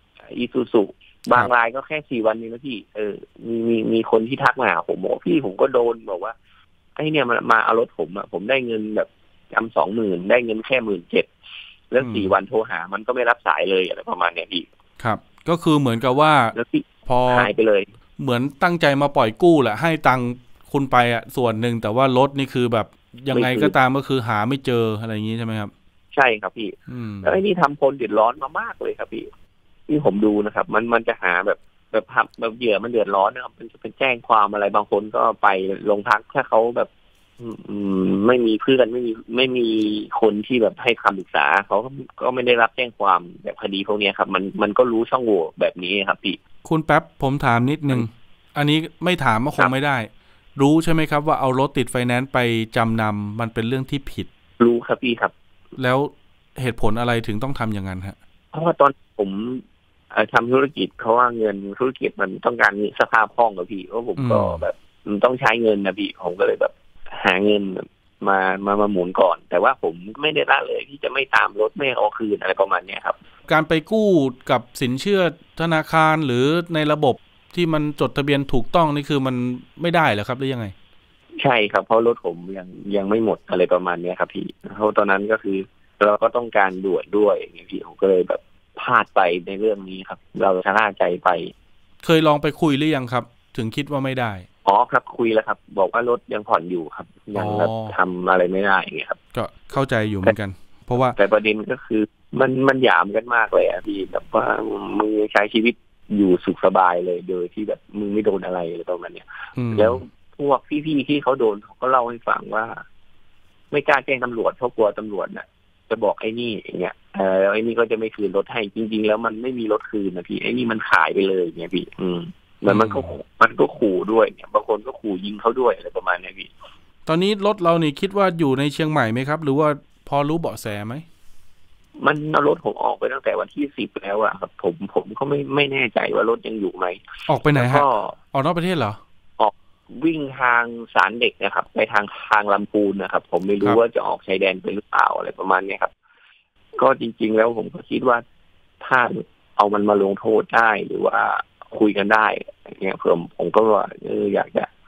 Isuzuบางรายก็แค่4 วันนี้นะพี่มีคนที่ทักมาหาผมบอกพี่ผมก็โดนบอกว่าไอ้เนี่ยมาเอารถผมได้เงินแบบจำ 20,000 ได้เงินแค่ 17,000 แล้ว4 วันโทรหามันก็ไม่รับสายเลยอะไรประมาณเนี้ยพี่ครับก็คือเหมือนกับว่าพอหายไปเลยเหมือนตั้งใจมาปล่อยกู้แหละให้ตังค์คุณไปส่วนหนึ่งแต่ว่ารถนี่คือแบบยังไงก็ตามก็คือหาไม่เจออะไรอย่างนี้ใช่ไหมครับใช่ครับพี่แล้วไอ้นี่ทำคนเดือดร้อนมามากเลยครับพี่ที่ผมดูนะครับมันจะหาแบบเหยื่อมันเดือดร้อนนะครับมันจะเป็นแจ้งความอะไรบางคนก็ไปโรงพักถ้าเขาแบบไม่มีเพื่อนไม่มีคนที่แบบให้คำปรึกษาเขาก็ไม่ได้รับแจ้งความแบบคดีพวกนี้ครับมันก็รู้ช่องโหว่แบบนี้ครับพี่คุณแป๊บผมถามนิดนึงอันนี้ไม่ถามก็คงไม่ได้รู้ใช่ไหมครับว่าเอารถติดไฟแนนซ์ไปจำนำมันเป็นเรื่องที่ผิดรู้ครับพี่ครับแล้วเหตุผลอะไรถึงต้องทำอย่างนั้นฮะเพราะว่าตอนผมทำธุรกิจเพราะว่าเงินธุรกิจมันต้องการสภาพคล่องกับพี่เพราะผมก็แบบต้องใช้เงินนะพี่ผมก็เลยแบบหาเงินมาหมุนก่อนแต่ว่าผมไม่ได้ละเลยที่จะไม่ตามรถไม่เอาคืนอะไรประมาณนี้ครับการไปกู้กับสินเชื่อธนาคารหรือในระบบที่มันจดทะเบียนถูกต้องนี่คือมันไม่ได้เหรอครับหรือยังไงใช่ครับเพราะรถผมยังไม่หมดอะไรประมาณนี้ครับพี่เพราะตอนนั้นก็คือเราก็ต้องการด่วนด้วยอย่างนี้พี่ผมก็เลยแบบพลาดไปในเรื่องนี้ครับเราชะล่าใจไปเคยลองไปคุยหรือยังครับถึงคิดว่าไม่ได้อ๋อครับคุยแล้วครับบอกว่ารถยังผ่อนอยู่ครับยังแบบทำอะไรไม่ได้อย่างเงี้ยครับก็เข้าใจอยู่เหมือนกันเพราะว่าแต่ประเด็นก็คือมันหยามกันมากเลยพี่แบบว่ามึงใช้ชีวิตอยู่สุขสบายเลยโดยที่แบบมึงไม่โดนอะไรเลยประมาณเนี้ยแล้วพวกพี่ๆที่เขาโดนเขาก็เล่าให้ฟังว่าไม่กล้าแจ้งตำรวจเพราะกลัวตำรวจน่ะจะบอกไอ้นี่อย่างเงี้ยแล้วไอ้นี่ก็จะไม่คืนรถให้จริงๆแล้วมันไม่มีรถคืนนะพี่ไอ้นี่มันขายไปเลยเงี้ยพี่แล้วมันก็ขู่ด้วยเนี่ยบางคนก็ขู่ยิงเขาด้วยอะไรประมาณนี้พี่ตอนนี้รถเรานี่คิดว่าอยู่ในเชียงใหม่ไหมครับหรือว่าพอรู้เบาะแสไหมมันเอารถผมออกไปตั้งแต่วันที่10แล้วอะครับผมก็ไม่แน่ใจว่ารถยังอยู่ไหมออกไปไหนฮะออกนอกประเทศเหรอออกวิ่งทางศาลเด็กนะครับไปทางลำพูนนะครับผมไม่รู้ว่าจะออกชายแดนไปหรือเปล่าอะไรประมาณนี้ครับก็จริงๆแล้วผมก็คิดว่าถ้าเอามันมาลงโทษได้หรือว่าคุยกันได้อย่างเงี้ยผมก็ว่าอยากจะ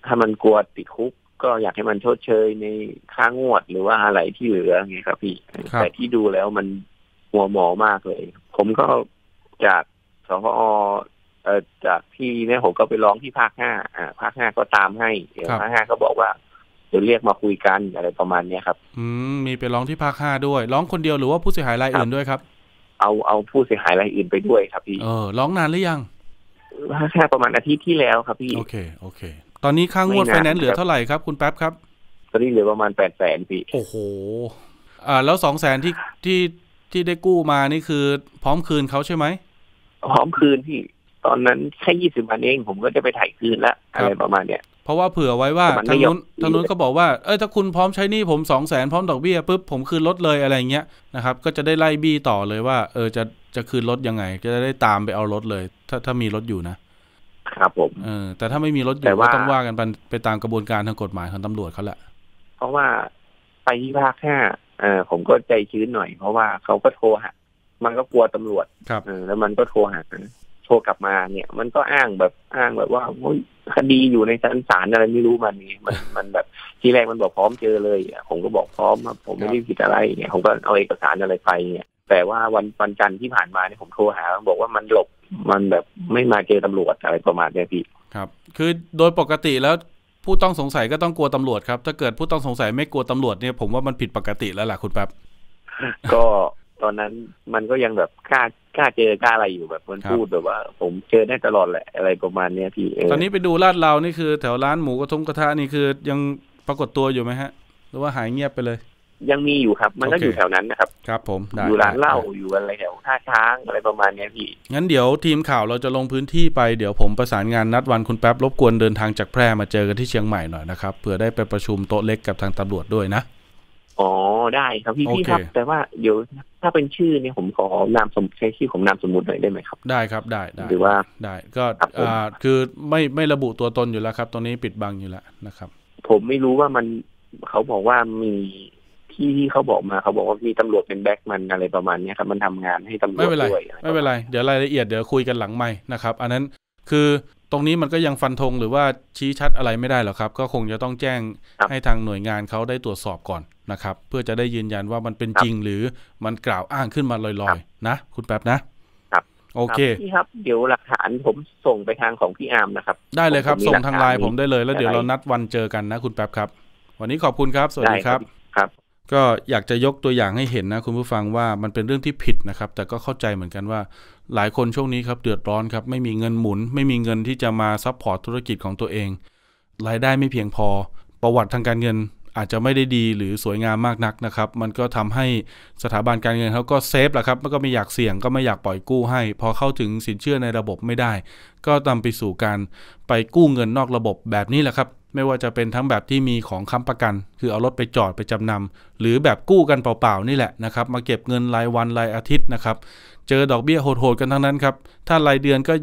ถ้ามันกลัวติดคุกก็อยากให้มันชดเชยในค่างวดหรือว่าอะไรที่เหลือไงครับพี่แต่ที่ดูแล้วมันหัวหมอมากเลยผมก็จากสพอจากที่เนี่ยผมก็ไปร้องที่ภาค 5ภาค 5ก็ตามให้ภาค 5ก็บอกว่าเดี๋ยวเรียกมาคุยกันอะไรประมาณนี้ครับมีไปร้องที่ภาค 5ด้วยร้องคนเดียวหรือว่าผู้เสียหายรายอื่นด้วยครับเอาผู้เสียหายรายอื่นไปด้วยครับพี่ร้องนานหรือยังแค่ประมาณอาทิตย์ที่แล้วครับพี่โอเคตอนนี้ค่างวดไฟแนนซ์เหลือเท่าไหร่ครับคุณแป๊บครับตอนนี้เหลือประมาณ 800,000 พี่โอ้โหแล้ว 200,000 ที่ได้กู้มานี่คือพร้อมคืนเขาใช่ไหมพร้อมคืนพี่ตอนนั้นแค่20 วันเองผมก็จะไปถ่ายคืนแล้วอะไรประมาณเนี้ยเพราะว่าเผื่อไว้ว่าทางนู้นก็บอกว่าถ้าคุณพร้อมใช้หนี้ผม 200,000 พร้อมดอกเบี้ยปุ๊บผมคืนรถเลยอะไรเงี้ยนะครับก็จะได้ไล่บี้ต่อเลยว่าจะคืนรถยังไงก็จะได้ตามไปเอารถเลยถ้ามีรถอยู่นะครับผมแต่ถ้าไม่มีรถอยู่ก็ต้องว่ากันไปตามกระบวนการทางกฎหมายของตำรวจเขาแหละเพราะว่าไปที่ภาค 5ผมก็ใจชื้นหน่อยเพราะว่าเขาก็โทรหามันก็กลัวตำรวจแล้วมันก็โทรกลับมาเนี่ยมันก็อ้างแบบว่าคดีอยู่ในชั้นศาลอะไรไม่รู้มันแบบทีแรกมันบอกพร้อมเจอเลยผมก็บอกพร้อมครับผมไม่ได้ผิดอะไรเนี่ยผมก็เอาเอกสารอะไรไปเนี่ยแต่ว่าวันจันทร์ที่ผ่านมาเนี่ยผมโทรหาบอกว่ามันหลบมันแบบไม่มาเจอตำรวจอะไรประมาณนี้พี่ครับคือโดยปกติแล้วผู้ต้องสงสัยก็ต้องกลัวตำรวจครับถ้าเกิดผู้ต้องสงสัยไม่กลัวตำรวจเนี่ยผมว่ามันผิดปกติแล้วล่ะคุณแป๊บก็ตอนนั้นมันก็ยังแบบกล้าเจอกล้าอะไรอยู่แบบมันพูดแบบว่าผมเจอได้ตลอดแหละอะไรประมาณนี้พี่ตอนนี้ไปดูลาดราวนี่คือแถวร้านหมูกระทะนี่คือยังปรากฏตัวอยู่ไหมฮะหรือว่าหายเงียบไปเลยยังมีอยู่ครับมันก็อยู่แถวนั้นนะครับครับผมอยู่ร้านเหล้าอยู่อะไรแถวท่าช้างอะไรประมาณนี้พี่งั้นเดี๋ยวทีมข่าวเราจะลงพื้นที่ไปเดี๋ยวผมประสานงานนัดวันคุณแป๊บรบกวนเดินทางจากแพร่มาเจอกันที่เชียงใหม่หน่อยนะครับเผื่อได้ไปประชุมโต๊ะเล็กกับทางตำรวจด้วยนะอ๋อได้ครับพี่ครับแต่ว่าเดี๋ยวถ้าเป็นชื่อเนี่ยผมขอนามสมมุติใช้ชื่อของนามสมมุติหน่อยได้ไหมครับได้ครับได้หรือว่าได้ก็คือไม่ระบุตัวตนอยู่แล้วครับตรงนี้ปิดบังอยู่แล้วนะครับผมไม่รู้ว่ามันเขาบอกว่ามีที่เขาบอกมาเขาบอกว่ามีตำรวจเป็นแบ็คมันอะไรประมาณนี้ครับมันทำงานให้ตำรวจด้วยไม่เป็นไรเดี๋ยวรายละเอียดเดี๋ยวคุยกันหลังไมค์นะครับอันนั้นคือตรงนี้มันก็ยังฟันธงหรือว่าชี้ชัดอะไรไม่ได้หรอกครับก็คงจะต้องแจ้งให้ทางหน่วยงานเขาได้ตรวจสอบก่อนนะครับเพื่อจะได้ยืนยันว่ามันเป็นจริงหรือมันกล่าวอ้างขึ้นมาลอยๆนะคุณแป๊บนะครับโอเคพี่ครับเดี๋ยวหลักฐานผมส่งไปทางของพี่อาร์มนะครับได้เลยครับส่งทางไลน์ผมได้เลยแล้วเดี๋ยวเรานัดวันเจอกันนะคุณแป๊บครับวันนี้ขอบคุณครับสวัสดีครับครับก็อยากจะยกตัวอย่างให้เห็นนะคุณผู้ฟังว่ามันเป็นเรื่องที่ผิดนะครับแต่ก็เข้าใจเหมือนกันว่าหลายคนช่วงนี้ครับเดือดร้อนครับไม่มีเงินหมุนไม่มีเงินที่จะมาซัพพอร์ตธุรกิจของตัวเองรายได้ไม่เพียงพอประวัติทางการเงินอาจจะไม่ได้ดีหรือสวยงามมากนักนะครับมันก็ทำให้สถาบันการเงินเขาก็เซฟแหละครับมันก็ไม่อยากเสี่ยงก็ไม่อยากปล่อยกู้ให้พอเข้าถึงสินเชื่อในระบบไม่ได้ก็นำไปสู่การไปกู้เงินนอกระบบแบบนี้แหละครับไม่ว่าจะเป็นทั้งแบบที่มีของค้ำประกันคือเอารถไปจอดไปจำนำหรือแบบกู้กันเปล่าๆนี่แหละนะครับมาเก็บเงินรายวันรายอาทิตย์นะครับเจอดอกเบี้ยโหดๆกันทั้งนั้นครับถ้ารายเดือนก็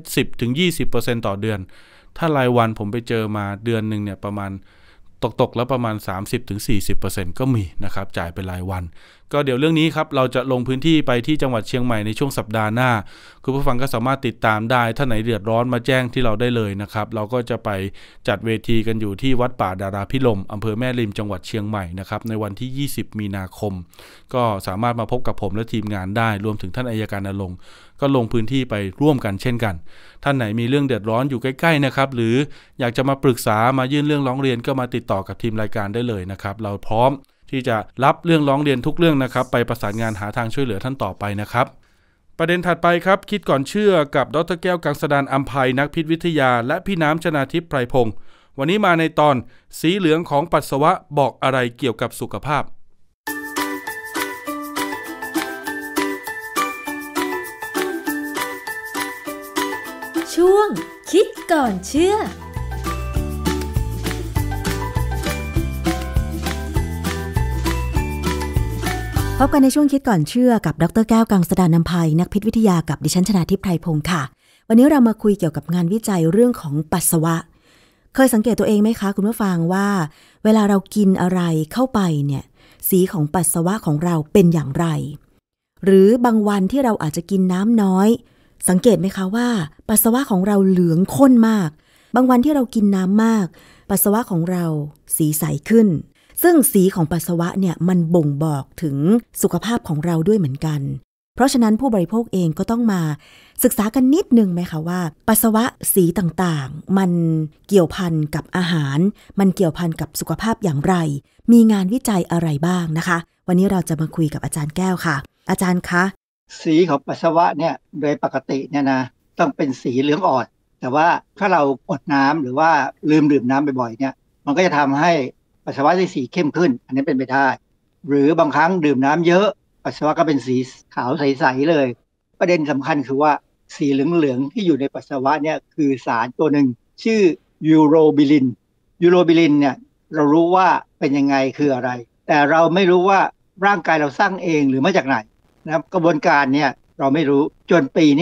10-20% ต่อเดือนถ้ารายวันผมไปเจอมาเดือนนึงเนี่ยประมาณตกแล้วประมาณ 30-40% ก็มีนะครับจ่ายเป็นรายวันก็เดี๋ยวเรื่องนี้ครับเราจะลงพื้นที่ไปที่จังหวัดเชียงใหม่ในช่วงสัปดาห์หน้าคุณผู้ฟังก็สามารถติดตามได้ถ้าไหนเดือดร้อนมาแจ้งที่เราได้เลยนะครับเราก็จะไปจัดเวทีกันอยู่ที่วัดป่าดาราพิรมอำเภอแม่ริมจังหวัดเชียงใหม่นะครับในวันที่20มีนาคมก็สามารถมาพบกับผมและทีมงานได้รวมถึงท่านอัยการณรงค์ก็ลงพื้นที่ไปร่วมกันเช่นกันท่านไหนมีเรื่องเดือดร้อนอยู่ใกล้ๆนะครับหรืออยากจะมาปรึกษามายื่นเรื่องร้องเรียนก็มาติดต่อกับทีมรายการได้เลยนะครับเราพร้อมที่จะรับเรื่องร้องเรียนทุกเรื่องนะครับไปประสานงานหาทางช่วยเหลือท่านต่อไปนะครับประเด็นถัดไปครับคิดก่อนเชื่อกับดร.แก้วกังสดาลอำไพนักพิษวิทยาและพี่น้ำชนาทิพย์ไพรพงศ์วันนี้มาในตอนสีเหลืองของปัสสาวะบอกอะไรเกี่ยวกับสุขภาพช่วงคิดก่อนเชื่อพบกันในช่วงคิดก่อนเชื่อกับดร.แก้วกังสดาลอำไพนักพิษวิทยากับดิฉันชนาทิพย์ไพรพงศ์ค่ะวันนี้เรามาคุยเกี่ยวกับงานวิจัยเรื่องของปัสสาวะเคยสังเกตตัวเองไหมคะคุณผู้ฟังว่าเวลาเรากินอะไรเข้าไปเนี่ยสีของปัสสาวะของเราเป็นอย่างไรหรือบางวันที่เราอาจจะกินน้ำน้อยสังเกตไหมคะว่าปัสสาวะของเราเหลืองข้นมากบางวันที่เรากินน้ำมากปัสสาวะของเราสีใสขึ้นซึ่งสีของปัสสาวะเนี่ยมันบ่งบอกถึงสุขภาพของเราด้วยเหมือนกันเพราะฉะนั้นผู้บริโภคเองก็ต้องมาศึกษากันนิดนึงไหมคะว่าปัสสาวะสีต่างๆมันเกี่ยวพันกับอาหารมันเกี่ยวพันกับสุขภาพอย่างไรมีงานวิจัยอะไรบ้างนะคะวันนี้เราจะมาคุยกับอาจารย์แก้วค่ะอาจารย์คะสีของปัสสาวะเนี่ยโดยปกติเนี่ยนะต้องเป็นสีเหลืองอ่อนแต่ว่าถ้าเราอดน้ำหรือว่าลืมดื่มน้ำบ่อยๆเนี่ยมันก็จะทำให้ปัสสาวะที่สีเข้มขึ้นอันนี้เป็นไปได้หรือบางครั้งดื่มน้ำเยอะปัสสาวะก็เป็นสีขาวใสๆเลยประเด็นสำคัญคือว่าสีเหลืองๆที่อยู่ในปัสสาวะเนี่ยคือสารตัวหนึ่งชื่อยูโรบิลินเนี่ยเรารู้ว่าเป็นยังไงคืออะไรแต่เราไม่รู้ว่าร่างกายเราสร้างเองหรือมาจากไหนนะครับกระบวนการเนี่ยเราไม่รู้จนปี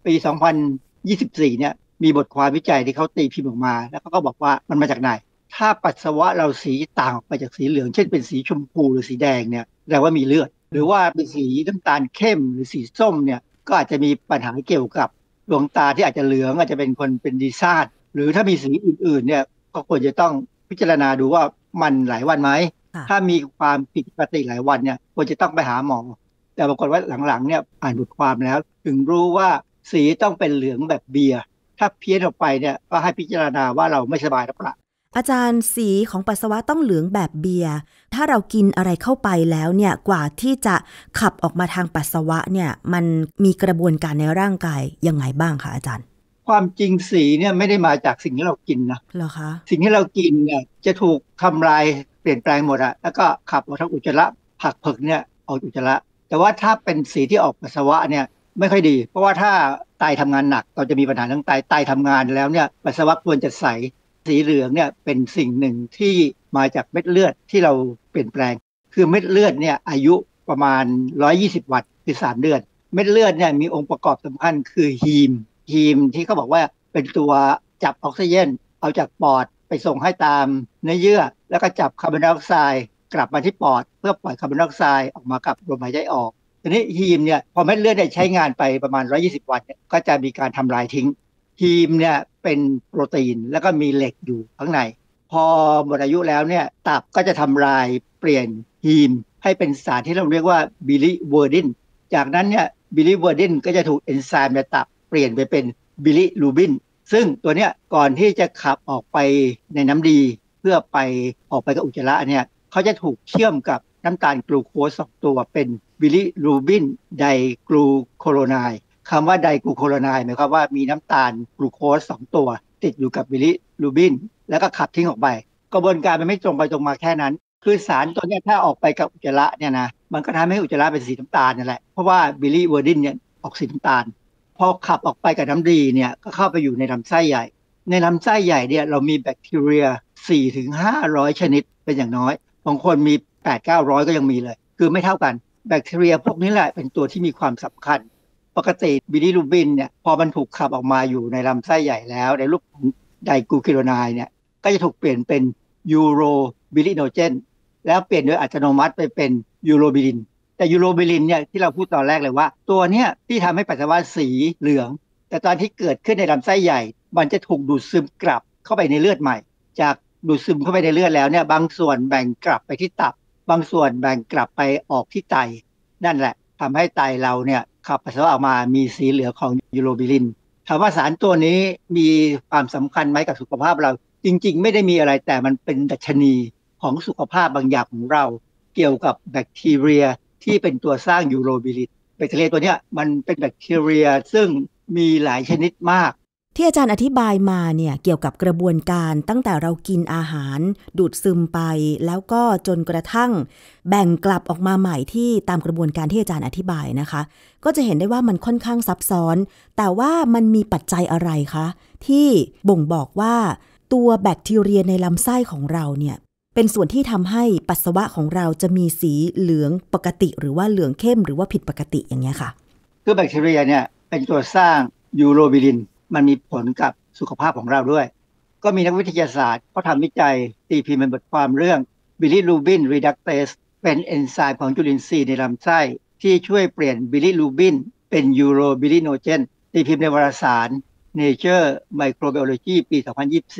2024 เนี่ยมีบทความวิจัยที่เขาตีพิมพ์ออกมาแล้วเขาก็บอกว่ามันมาจากไหนถ้าปัสสาวะเราสีต่างออกไปจากสีเหลืองเช่นเป็นสีชมพูหรือสีแดงเนี่ยแปลว่ามีเลือดหรือว่าเป็นสีน้ำตาลเข้มหรือสีส้มเนี่ยก็อาจจะมีปัญหาเกี่ยวกับดวงตาที่อาจจะเหลืองอาจจะเป็นคนเป็นดีซ่าหรือถ้ามีสีอื่นๆเนี่ยก็ควรจะต้องพิจารณาดูว่ามันหลายวันไหมถ้ามีความผิดปกติหลายวันเนี่ยควรจะต้องไปหาหมอแต่ปรากฏว่าหลังๆเนี่ยอ่านบทความแล้วถึงรู้ว่าสีต้องเป็นเหลืองแบบเบียร์ถ้าเพี้ยนออกไปเนี่ยก็ให้พิจารณาว่าเราไม่สบายหรือเปล่าอาจารย์สีของปัสสาวะต้องเหลืองแบบเบียร์ถ้าเรากินอะไรเข้าไปแล้วเนี่ยกว่าที่จะขับออกมาทางปัสสาวะเนี่ยมันมีกระบวนการในร่างกายยังไงบ้างคะอาจารย์ความจริงสีเนี่ยไม่ได้มาจากสิ่งที่เรากินนะเหรอคะสิ่งที่เรากินเนี่ยจะถูกทำลายเปลี่ยนแปลงหมดอะแล้วก็ขับออกทางอุจจาระผักเผือกเนี่ยออกอุจจาระแต่ว่าถ้าเป็นสีที่ออกปัสสาวะเนี่ยไม่ค่อยดีเพราะว่าถ้าไตทำงานหนักเราจะมีปัญหาทั้งไตทำงานแล้วเนี่ยปัสสาวะควรจะใสสีเหลืองเนี่ยเป็นสิ่งหนึ่งที่มาจากเม็ดเลือดที่เราเปลี่ยนแปลงคือเม็ดเลือดเนี่ยอายุประมาณ120วันคือ3เดือนเม็ดเลือดเนี่ยมีองค์ประกอบสำคัญคือฮีมที่เขาบอกว่าเป็นตัวจับออกซิเจนเอาจากปอดไปส่งให้ตามเนื้อเยื่อแล้วก็จับคาร์บอนไดออกไซด์กลับมาที่ปอดเพื่อปล่อยคาร์บอนไดออกไซด์ออกมากับลมหายใจออกทีนี้ฮีมเนี่ยพอเม็ดเลือดได้ใช้งานไปประมาณ120วันเนี่ยก็จะมีการทำลายทิ้งฮีมเนี่ยเป็นโปรตีนแล้วก็มีเหล็กอยู่ข้างในพอหมดอายุแล้วเนี่ยตับก็จะทำลายเปลี่ยนฮีมให้เป็นสารที่เราเรียกว่าบิลิเวอร์ดินจากนั้นเนี่ยบิลิเวอร์ดินก็จะถูกเอนไซม์ในตับเปลี่ยนไปเป็นบิลิรูบินซึ่งตัวเนี้ยก่อนที่จะขับออกไปในน้ำดีเพื่อไปออกไปกับอุจจาระเนี่ยเขาจะถูกเชื่อมกับน้ำตาลกลูโคส2ตัวเป็นบิลิรูบินไดกลูโคโรไนด์คำว่าไดกลูโคโรไนด์หมายความว่ามีน้ำตาลกลูโคส2ตัวติดอยู่กับบิลิรูบินแล้วก็ขับทิ้งออกไปกระบวนการมันไม่ตรงไปตรงมาแค่นั้นคือสารตัวนี้ถ้าออกไปกับอุจจาระเนี่ยนะมันก็ทำให้อุจจาระเป็นสีน้ำตาลนั่นแหละเพราะว่าบิลิเวอร์ดินเนี่ยออกสีน้ำตาลพอขับออกไปกับน้ำดีเนี่ยก็เข้าไปอยู่ในลำไส้ใหญ่ในลำไส้ใหญ่เนี่ยเรามีแบคทีเรีย 4-500 ชนิดเป็นอย่างน้อยบางคนมี 8-900 ก็ยังมีเลยคือไม่เท่ากันแบคทีเรียพวกนี้แหละเป็นตัวที่มีความสำคัญปกติบิลิรูบินเนี่ยพอมันถูกขับออกมาอยู่ในลำไส้ใหญ่แล้วในรูปของไดกลูแคโรไนด์เนี่ยก็จะถูกเปลี่ยนเป็นยูโรบิลิโนเจนแล้วเปลี่ยนโดยอัตโนมัติไปเป็นยูโรบิลินแต่ยูโรบิลินเนี่ยที่เราพูดตอนแรกเลยว่าตัวเนี้ยที่ทำให้ปัสสาวะสีเหลืองแต่ตอนที่เกิดขึ้นในลำไส้ใหญ่มันจะถูกดูดซึมกลับเข้าไปในเลือดใหม่จากดูดซึมเข้าไปในเลือดแล้วเนี่ยบางส่วนแบ่งกลับไปที่ตับบางส่วนแบ่งกลับไปออกที่ไตนั่นแหละทำให้ไตเราเนี่ยขับปัสสาวะออกมามีสีเหลืองของยูโรบิลินถามว่าสารตัวนี้มีความสำคัญไหมกับสุขภาพเราจริงๆไม่ได้มีอะไรแต่มันเป็นดัชนีของสุขภาพบางอย่างของเราเกี่ยวกับแบคทีเรียที่เป็นตัวสร้างยูโรบิลินแบคทีเรียตัวนี้มันเป็นแบคทีเรียซึ่งมีหลายชนิดมากที่อาจารย์อธิบายมาเนี่ยเกี่ยวกับกระบวนการตั้งแต่เรากินอาหารดูดซึมไปแล้วก็จนกระทั่งแบ่งกลับออกมาใหม่ที่ตามกระบวนการที่อาจารย์อธิบายนะคะก็จะเห็นได้ว่ามันค่อนข้างซับซ้อนแต่ว่ามันมีปัจจัยอะไรคะที่บ่งบอกว่าตัวแบคทีเรียในลำไส้ของเราเนี่ยเป็นส่วนที่ทำให้ปัสสาวะของเราจะมีสีเหลืองปกติหรือว่าเหลืองเข้มหรือว่าผิดปกติอย่างเงี้ยค่ะคือแบคทีเรียเนี่ยเป็นตัวสร้างยูโรบิลินมันมีผลกับสุขภาพของเราด้วยก็มีนักวิทยาศาสตร์เขาทำวิจัยตีพิมพ์เป็นบทความเรื่องบิลิรูบินรีดักเตสเป็นเอนไซม์ของจุลินทรีย์ในลำไส้ที่ช่วยเปลี่ยนบิลิรูบินเป็นยูโรบิลิโนเจนตีพิมพ์ในวารสาร Nature Microbiology ปี 2024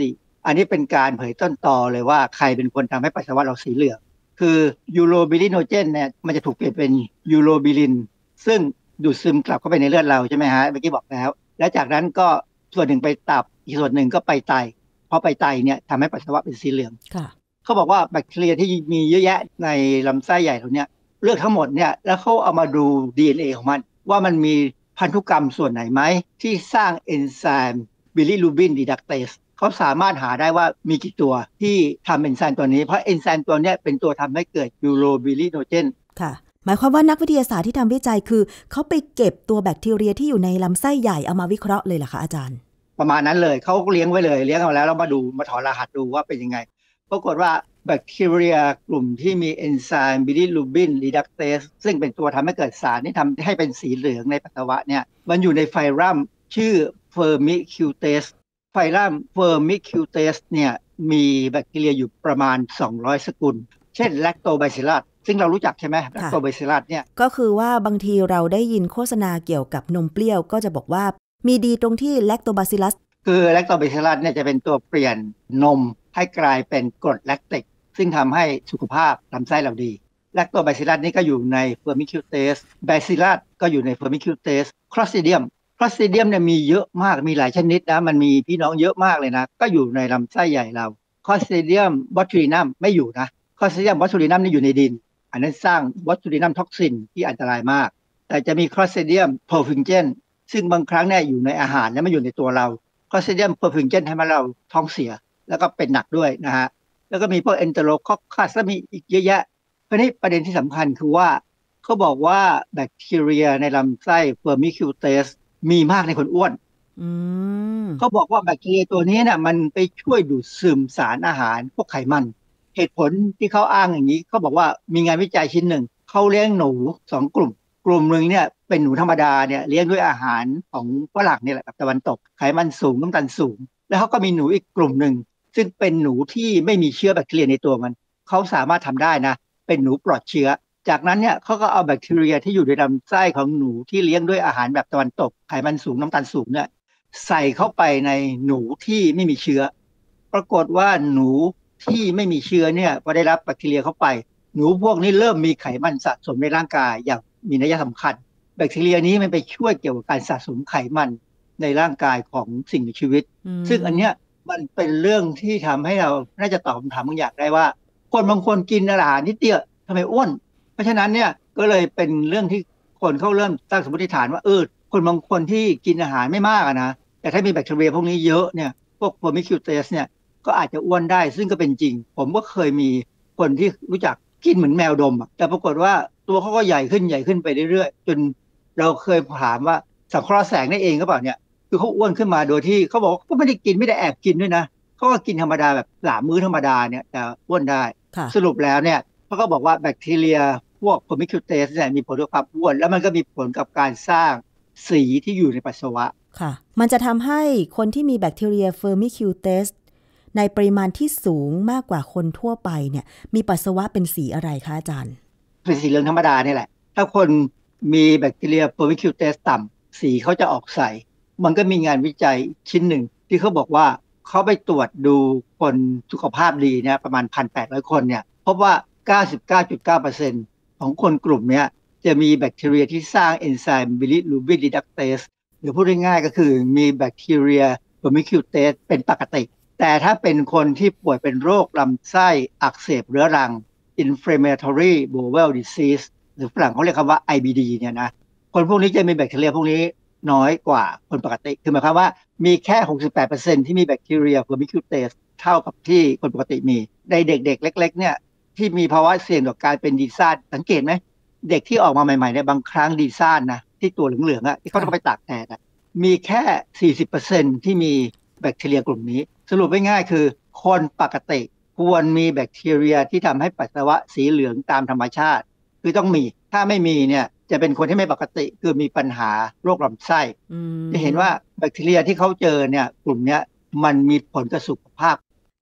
อันนี้เป็นการเผยต้นตอเลยว่าใครเป็นคนทำให้ปัสสาวะเราสีเหลืองคือยูโรบิลิโนเจนเนี่ยมันจะถูกเปลี่ยนเป็นยูโรบิลินซึ่งดูดซึมกลับเข้าไปในเลือดเราใช่ไหมฮะเมื่อกี้บอกแล้วและจากนั้นก็ส่วนหนึ่งไปตับอีกส่วนหนึ่งก็ไปไตพอไปไตเนี่ยทำให้ปัสสาวะเป็นสีเหลืองเขาบอกว่าแบคทีเรียที่มีเยอะแยะในลำไส้ใหญ่เราเนี่ยเลือกทั้งหมดเนี่ยแล้วเขาเอามาดู DNA ของมันว่ามันมีพันธุกรรมส่วนไหนไหมที่สร้างเอนไซม์บิลิรูบินดีดักเตสเขาสามารถหาได้ว่ามีกี่ตัวที่ทำเอนไซม์ตัวนี้เพราะเอนไซม์ตัวนี้เป็นตัวทำให้เกิดยูโรบิลิโนเจนค่ะหมายความว่านักวิทยาศาสตร์ที่ทำวิจัยคือเขาไปเก็บตัวแบคทีเรียที่อยู่ในลำไส้ใหญ่เอามาวิเคราะห์เลยเหรอคะอาจารย์ประมาณนั้นเลยเขาเลี้ยงไว้เลยเลี้ยงเอาแล้วเรามาดูมาถอดรหัสดูว่าเป็นยังไงปรากฏว่าแบคทีเรียกลุ่มที่มีเอนไซม์บิลิรูบินรีดักเตสซึ่งเป็นตัวทำให้เกิดสารที่ทำให้เป็นสีเหลืองในปัสสาวะเนี่ยมันอยู่ในไฟรัมชื่อเฟอร์มิคิวเตสไฟรัมเฟอร์มิคิวเตสเนี่ยมีแบคทีเรียอยู่ประมาณ200สกุลเช่นแลคโตไบซิลลัสซึ่งเรารู้จักใช่ไหมแลคโตไบซิลลัสเนี่ยก็คือว่าบางทีเราได้ยินโฆษณาเกี่ยวกับนมเปรี้ยวก็จะบอกว่ามีดีตรงที่แลคโตไบซิลลัสคือแลคโตไบซิลลัสเนี่ยจะเป็นตัวเปลี่ยนนมให้กลายเป็นกรดแลคติกซึ่งทำให้สุขภาพลำไส้เราดีแลคโตไบซิลลัสนี่ก็อยู่ในเฟอร์มิคิวเตสไบซิลลัสก็อยู่ในเฟอร์มิคิวเตสคลอสตริเดียมเนี่ยมีเยอะมากมีหลายชนิดนะมันมีพี่น้องเยอะมากเลยนะก็อยู่ในลำไส้ใหญ่เราคลอสตริเดียมบอทูลินัมไม่อยู่นะคลอสตริเดียมบอทูลินัมนี่อยู่ในดินอันนั้นสร้างบอทูลินัมท็อกซินที่อันตรายมากแต่จะมีคลอสตริเดียมเพอร์ฟิงเจนซึ่งบางครั้งเนี่ยอยู่ในอาหารและไม่อยู่ในตัวเราคลอสตริเดียมเพอร์ฟิงเจนทำให้เราท้องเสียแล้วก็เป็นหนักด้วยนะฮะแล้วก็มีพวกเอนเตโรคอคคัสและมีอีกเยอะแยะเพราะนี้ประเด็นที่สำคัญคือว่าเขาบอกว่าแบคทีเรียในลำไส้เฟอร์มิคิวเตสมีมากในคนอ้วนเขาบอกว่าแบคทีเรียตัวนี้เนี่ยมันไปช่วยดูดซึมสารอาหารพวกไขมันเหตุผลที่เขาอ้างอย่างนี้เขาบอกว่ามีงานวิจัยชิ้นหนึ่งเขาเลี้ยงหนู2กลุ่มหนึ่งเนี่ยเป็นหนูธรรมดาเนี่ยเลี้ยงด้วยอาหารของฝรั่งนี่แหละแบบตะวันตกไขมันสูงน้ำตาลสูงแล้วเขาก็มีหนูอีกกลุ่มหนึ่งซึ่งเป็นหนูที่ไม่มีเชื้อแบคทีเรียในตัวมันเขาสามารถทำได้นะเป็นหนูปลอดเชื้อจากนั้นเนี่ยเขาก็เอาแบคทีเรียที่อยู่ในลำไส้ของหนูที่เลี้ยงด้วยอาหารแบบตะวันตกไขมันสูงน้ำตาลสูงเนี่ยใส่เข้าไปในหนูที่ไม่มีเชื้อปรากฏว่าหนูที่ไม่มีเชื้อเนี่ยพอได้รับแบคทีเรียเข้าไปหนูพวกนี้เริ่มมีไขมันสะสมในร่างกายอย่างมีนัยสำคัญแบคทีเรียนี้มันไปช่วยเกี่ยวกับการสะสมไขมันในร่างกายของสิ่งมีชีวิตซึ่งอันเนี้ยมันเป็นเรื่องที่ทำให้เราน่าจะตอบคำถามบางอย่างได้ว่าคนบางคนกินอาหารนิดเดียวทำไมอ้วนเพราะฉะนั้นเนี่ยก็เลยเป็นเรื่องที่คนเขาเริ่มตั้งสมมติฐานว่าคนบางคนที่กินอาหารไม่มากนะแต่ถ้ามีแบคทีเรียพวกนี้เยอะเนี่ยพวกโพรมิคิวเตสเนี่ยก็อาจจะอ้วนได้ซึ่งก็เป็นจริงผมก็เคยมีคนที่รู้จักกินเหมือนแมวดมแต่ปรากฏว่าตัวเขาก็ใหญ่ขึ้นไปเรื่อยๆจนเราเคยถามว่าสังเคราะห์แสงได้เองก็เปล่าเนี่ยคือเขาอ้วนขึ้นมาโดยที่เขาบอกก็ไม่ได้กินไม่ได้แอบกินด้วยนะเขาก็กินธรรมดาแบบ3 มื้อธรรมดาเนี่ยแต่อ้วนได้สรุปแล้วเนี่ยเขาก็บอกว่าแบคทีเรียพวกโพรมิคิวเตสเนี่ยมีผลต่อความอ้วนแล้วมันก็มีผลกับการสร้างสีที่อยู่ในปัสสาวะค่ะมันจะทำให้คนที่มีแบคทีเรียเฟอร์มิคิวเตสในปริมาณที่สูงมากกว่าคนทั่วไปเนี่ยมีปัสสาวะเป็นสีอะไรคะอาจารย์เป็นสีเหลืองธรรมดานี่แหละถ้าคนมีแบคทีเรียเฟอร์มิคิวเตสต่ำสีเขาจะออกใสมันก็มีงานวิจัยชิ้นหนึ่งที่เขาบอกว่าเขาไปตรวจดูคนสุขภาพดีเนี่ยประมาณ 1,800 คนเนี่ยพบว่า 99.9% ของคนกลุ่มนี้จะมีแบคทีเรียที่สร้างเอนไซม์บิลิรูบินรีดักเตสหรือพูดง่ายๆก็คือมีแบคทีเรียเฟอร์มิคิวเตสเป็นปกติแต่ถ้าเป็นคนที่ป่วยเป็นโรคลำไส้อักเสบเรื้อรัง inflammatory bowel disease หรือฝรั่งเขาเรียกคำว่า IBD เนี่ยนะคนพวกนี้จะมีแบคทีเรียพวกนี้น้อยกว่าคนปกติคือหมายความว่ามีแค่ 68% ที่มีแบคทีเรียเฟอร์มิคิวเตสเท่ากับที่คนปกติมีในเด็กๆเล็กๆเนี่ยที่มีภาวะเสี่ยงต่อการเป็นดีซ่านสังเกตไหมเด็กที่ออกมาใหม่ๆเนี่ยบางครั้งดีซ่านนะที่ตัวเหลืองๆอ่ะที่เขาต้องไปตากแดดมีแค่ 40% ที่มีแบคทีเรียกลุ่มนี้สรุปง่ายๆคือคนปกติควรมีแบคทีเรียที่ทำให้ปัสสาวะสีเหลืองตามธรรมชาติคือต้องมีถ้าไม่มีเนี่ยจะเป็นคนที่ไม่ปกติคือมีปัญหาโรคลำไส้จะเห็นว่าแบคทีเรียที่เขาเจอเนี่ยกลุ่มนี้มันมีผลกับสุขภาพ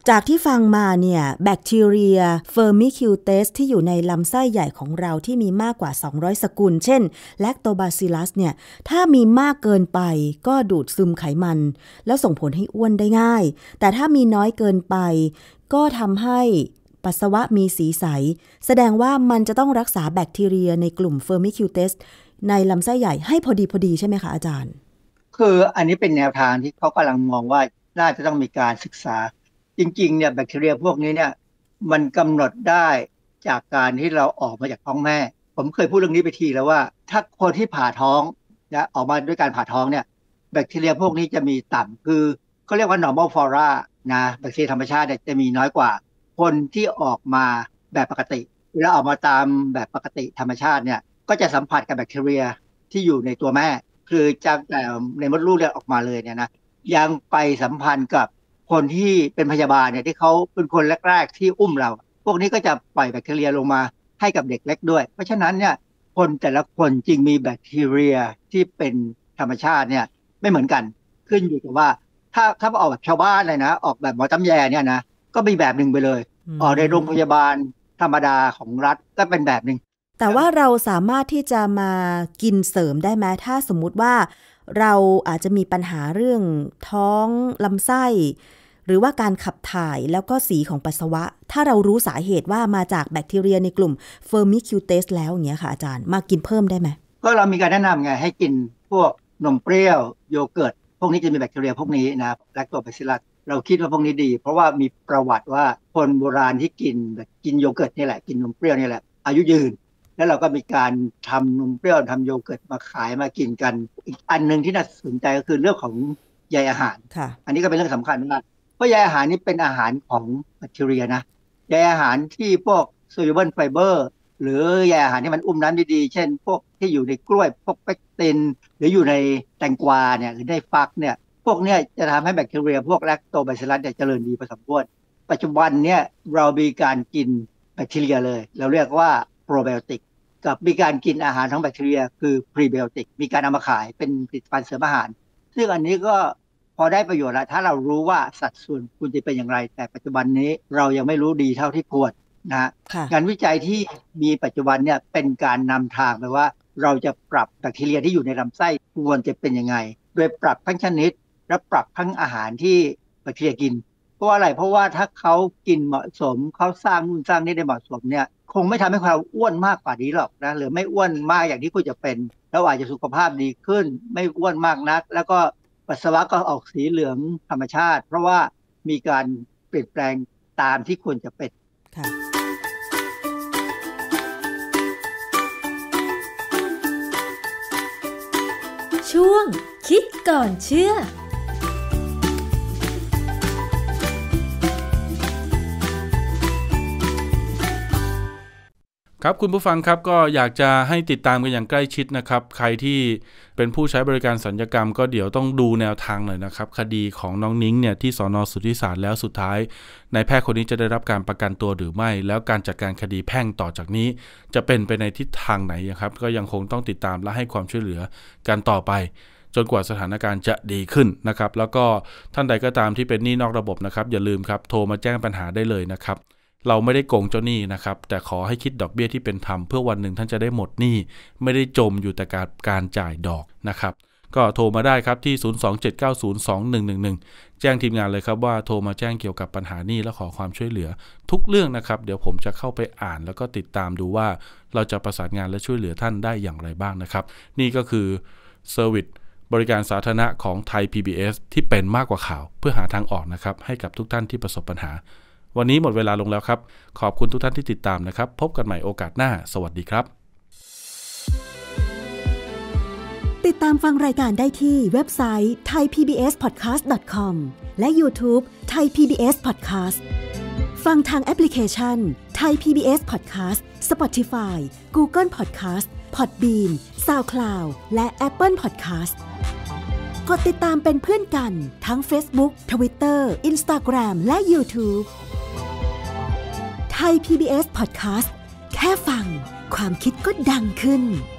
จากที่ฟังมาเนี่ยแบคทีเรียเฟอร์มิคิวเตสที่อยู่ในลำไส้ใหญ่ของเราที่มีมากกว่า200สกุลเช่นแลคโตบาซิลัสเนี่ยถ้ามีมากเกินไปก็ดูดซึมไขมันแล้วส่งผลให้อ้วนได้ง่ายแต่ถ้ามีน้อยเกินไปก็ทำให้ปัสสาวะมีสีใสแสดงว่ามันจะต้องรักษาแบคทีเรียในกลุ่มเฟอร์มิคิวเตสในลำไส้ใหญ่ให้พอดีใช่ไหมคะอาจารย์คืออันนี้เป็นแนวทางที่เขากำลังมองว่าน่าจะต้องมีการศึกษาจริงๆเนี่ยแบคทีเรียพวกนี้เนี่ยมันกำหนดได้จากการที่เราออกมาจากท้องแม่ผมเคยพูดเรื่องนี้ไปทีแล้วว่าถ้าคนที่ผ่าท้องนะออกมาด้วยการผ่าท้องเนี่ยแบคทีเรียพวกนี้จะมีต่ำคือเขาเรียกว่า normal flora นะแบคทีเรียธรรมชาติจะมีน้อยกว่าคนที่ออกมาแบบปกติเวลาออกมาตามแบบปกติธรรมชาติเนี่ยก็จะสัมผัสกับแบคทีเรียที่อยู่ในตัวแม่คือจากแต่ในมดลูกเนี่ยออกมาเลยเนี่ยนะยังไปสัมพันธ์กับคนที่เป็นพยาบาลเนี่ยที่เขาเป็นคนแรกๆที่อุ้มเราพวกนี้ก็จะปล่อยแบคทีเรียลงมาให้กับเด็กเล็กด้วยเพราะฉะนั้นเนี่ยคนแต่ละคนจริงมีแบคทีเรียที่เป็นธรรมชาติเนี่ยไม่เหมือนกันขึ้นอยู่กับว่าถ้าออกแบบชาวบ้านเลยนะออกแบบหมอตำแยเนี่ยนะก็มีแบบหนึ่งไปเลยออกในโรงพยาบาลธรรมดาของรัฐก็เป็นแบบหนึ่งแต่ว่าเราสามารถที่จะมากินเสริมได้ไหมถ้าสมมุติว่าเราอาจจะมีปัญหาเรื่องท้องลำไส้หรือว่าการขับถ่ายแล้วก็สีของปัสสาวะถ้าเรารู้สาเหตุว่ามาจากแบคทีเรียในกลุ่มเฟอร์มิคิวเตสแล้วอย่างเงี้ยค่ะอาจารย์มากินเพิ่มได้ไหมก็เรามีการแนะนำไงให้กินพวกนมเปรี้ยวโยเกิร์ตพวกนี้จะมีแบคทีเรียพวกนี้นะแลคโตบาซิลลัสเราคิดว่าพวกนี้ดีเพราะว่ามีประวัติว่าคนโบราณที่กินโยเกิร์ตนี่แหละกินนมเปรี้ยวนี่แหละอายุยืนแล้วเราก็มีการทำนมเปรี้ยวทำโยเกิร์ตมาขายมากินกันอีกอันนึงที่น่าสนใจก็คือเรื่องของใยอาหารอันนี้ก็เป็นเรื่องสำคัญมากเพราะใยอาหารนี่เป็นอาหารของแบคทีเรียนะใยอาหารที่พวก soluble fiber หรือใยอาหารที่มันอุ้มน้ำดีๆเช่นพวกที่อยู่ในกล้วยพวกเปกตินหรืออยู่ในแตงกวาเนี่ยหรือในฟักเนี่ยพวกนี้จะทำให้แบคทีเรียพวกแลคโตบาซิลลัสเจริญดีพอสมควรปัจจุบันเนี่ยเรามีการกินแบคทีเรียเลยเราเรียกว่าโปรไบโอติกกับมีการกินอาหารของแบคทีเรียคือพรีไบโอติกมีการเอามาขายเป็นผลิตภัณฑ์เสริมอาหารซึ่งอันนี้ก็พอได้ประโยชน์แล้วถ้าเรารู้ว่าสัดส่วนคุณจะเป็นอย่างไรแต่ปัจจุบันนี้เรายังไม่รู้ดีเท่าที่ควรนะงานวิจัยที่มีปัจจุบันเนี่ยเป็นการนำทางไปว่าเราจะปรับแบคทีเรียที่อยู่ในลำไส้ควรจะเป็นยังไงโดยปรับทั้งชนิดและปรับทั้งอาหารที่แบคทีเรียกินเพราะว่าอะไรเพราะว่าถ้าเขากินเหมาะสมเขาสร้างนู่นสร้างนี่ได้เหมาะสมเนี่ยคงไม่ทำให้เราอ้วนมากกว่านี้หรอกนะหรือไม่อ้วนมากอย่างที่ควรจะเป็นแล้วอาจจะสุขภาพดีขึ้นไม่อ้วนมากนักแล้วก็ปัสสาวะก็ออกสีเหลืองธรรมชาติเพราะว่ามีการเปลี่ยนแปลงตามที่ควรจะเป็นค่ะช่วงคิดก่อนเชื่อครับคุณผู้ฟังครับก็อยากจะให้ติดตามกันอย่างใกล้ชิดนะครับใครที่เป็นผู้ใช้บริการสัญญกรรมก็เดี๋ยวต้องดูแนวทางหน่อยนะครับคดีของน้องนิ้งเนี่ยที่สน.สุทธิสารแล้วสุดท้ายนายแพทย์คนนี้จะได้รับการประกันตัวหรือไม่แล้วการจัดการคดีแพ่งต่อจากนี้จะเป็นไปในทิศทางไหนครับก็ยังคงต้องติดตามและให้ความช่วยเหลือกันต่อไปจนกว่าสถานการณ์จะดีขึ้นนะครับแล้วก็ท่านใดก็ตามที่เป็นหนี้นอกระบบนะครับอย่าลืมครับโทรมาแจ้งปัญหาได้เลยนะครับเราไม่ได้โกงเจ้าหนี้นะครับแต่ขอให้คิดดอกเบี้ยที่เป็นธรรมเพื่อวันหนึ่งท่านจะได้หมดหนี้ไม่ได้จมอยู่แต่การจ่ายดอกนะครับก็โทรมาได้ครับที่027902111แจ้งทีมงานเลยครับว่าโทรมาแจ้งเกี่ยวกับปัญหาหนี้และขอความช่วยเหลือทุกเรื่องนะครับเดี๋ยวผมจะเข้าไปอ่านแล้วก็ติดตามดูว่าเราจะประสานงานและช่วยเหลือท่านได้อย่างไรบ้างนะครับนี่ก็คือเซอร์วิสบริการสาธารณะของไทย PBS ที่เป็นมากกว่าข่าวเพื่อหาทางออกนะครับให้กับทุกท่านที่ประสบปัญหาวันนี้หมดเวลาลงแล้วครับขอบคุณทุกท่านที่ติดตามนะครับพบกันใหม่โอกาสหน้าสวัสดีครับติดตามฟังรายการได้ที่เว็บไซต์ thaipbspodcast.com และ YouTube Thai PBS Podcast ฟังทางแอปพลิเคชัน Thai PBS Podcast Spotify Google Podcast Podbean SoundCloud และ Apple Podcastกดติดตามเป็นเพื่อนกันทั้ง Facebook Twitter Instagram และ YouTube Thai PBS Podcast แค่ฟังความคิดก็ดังขึ้น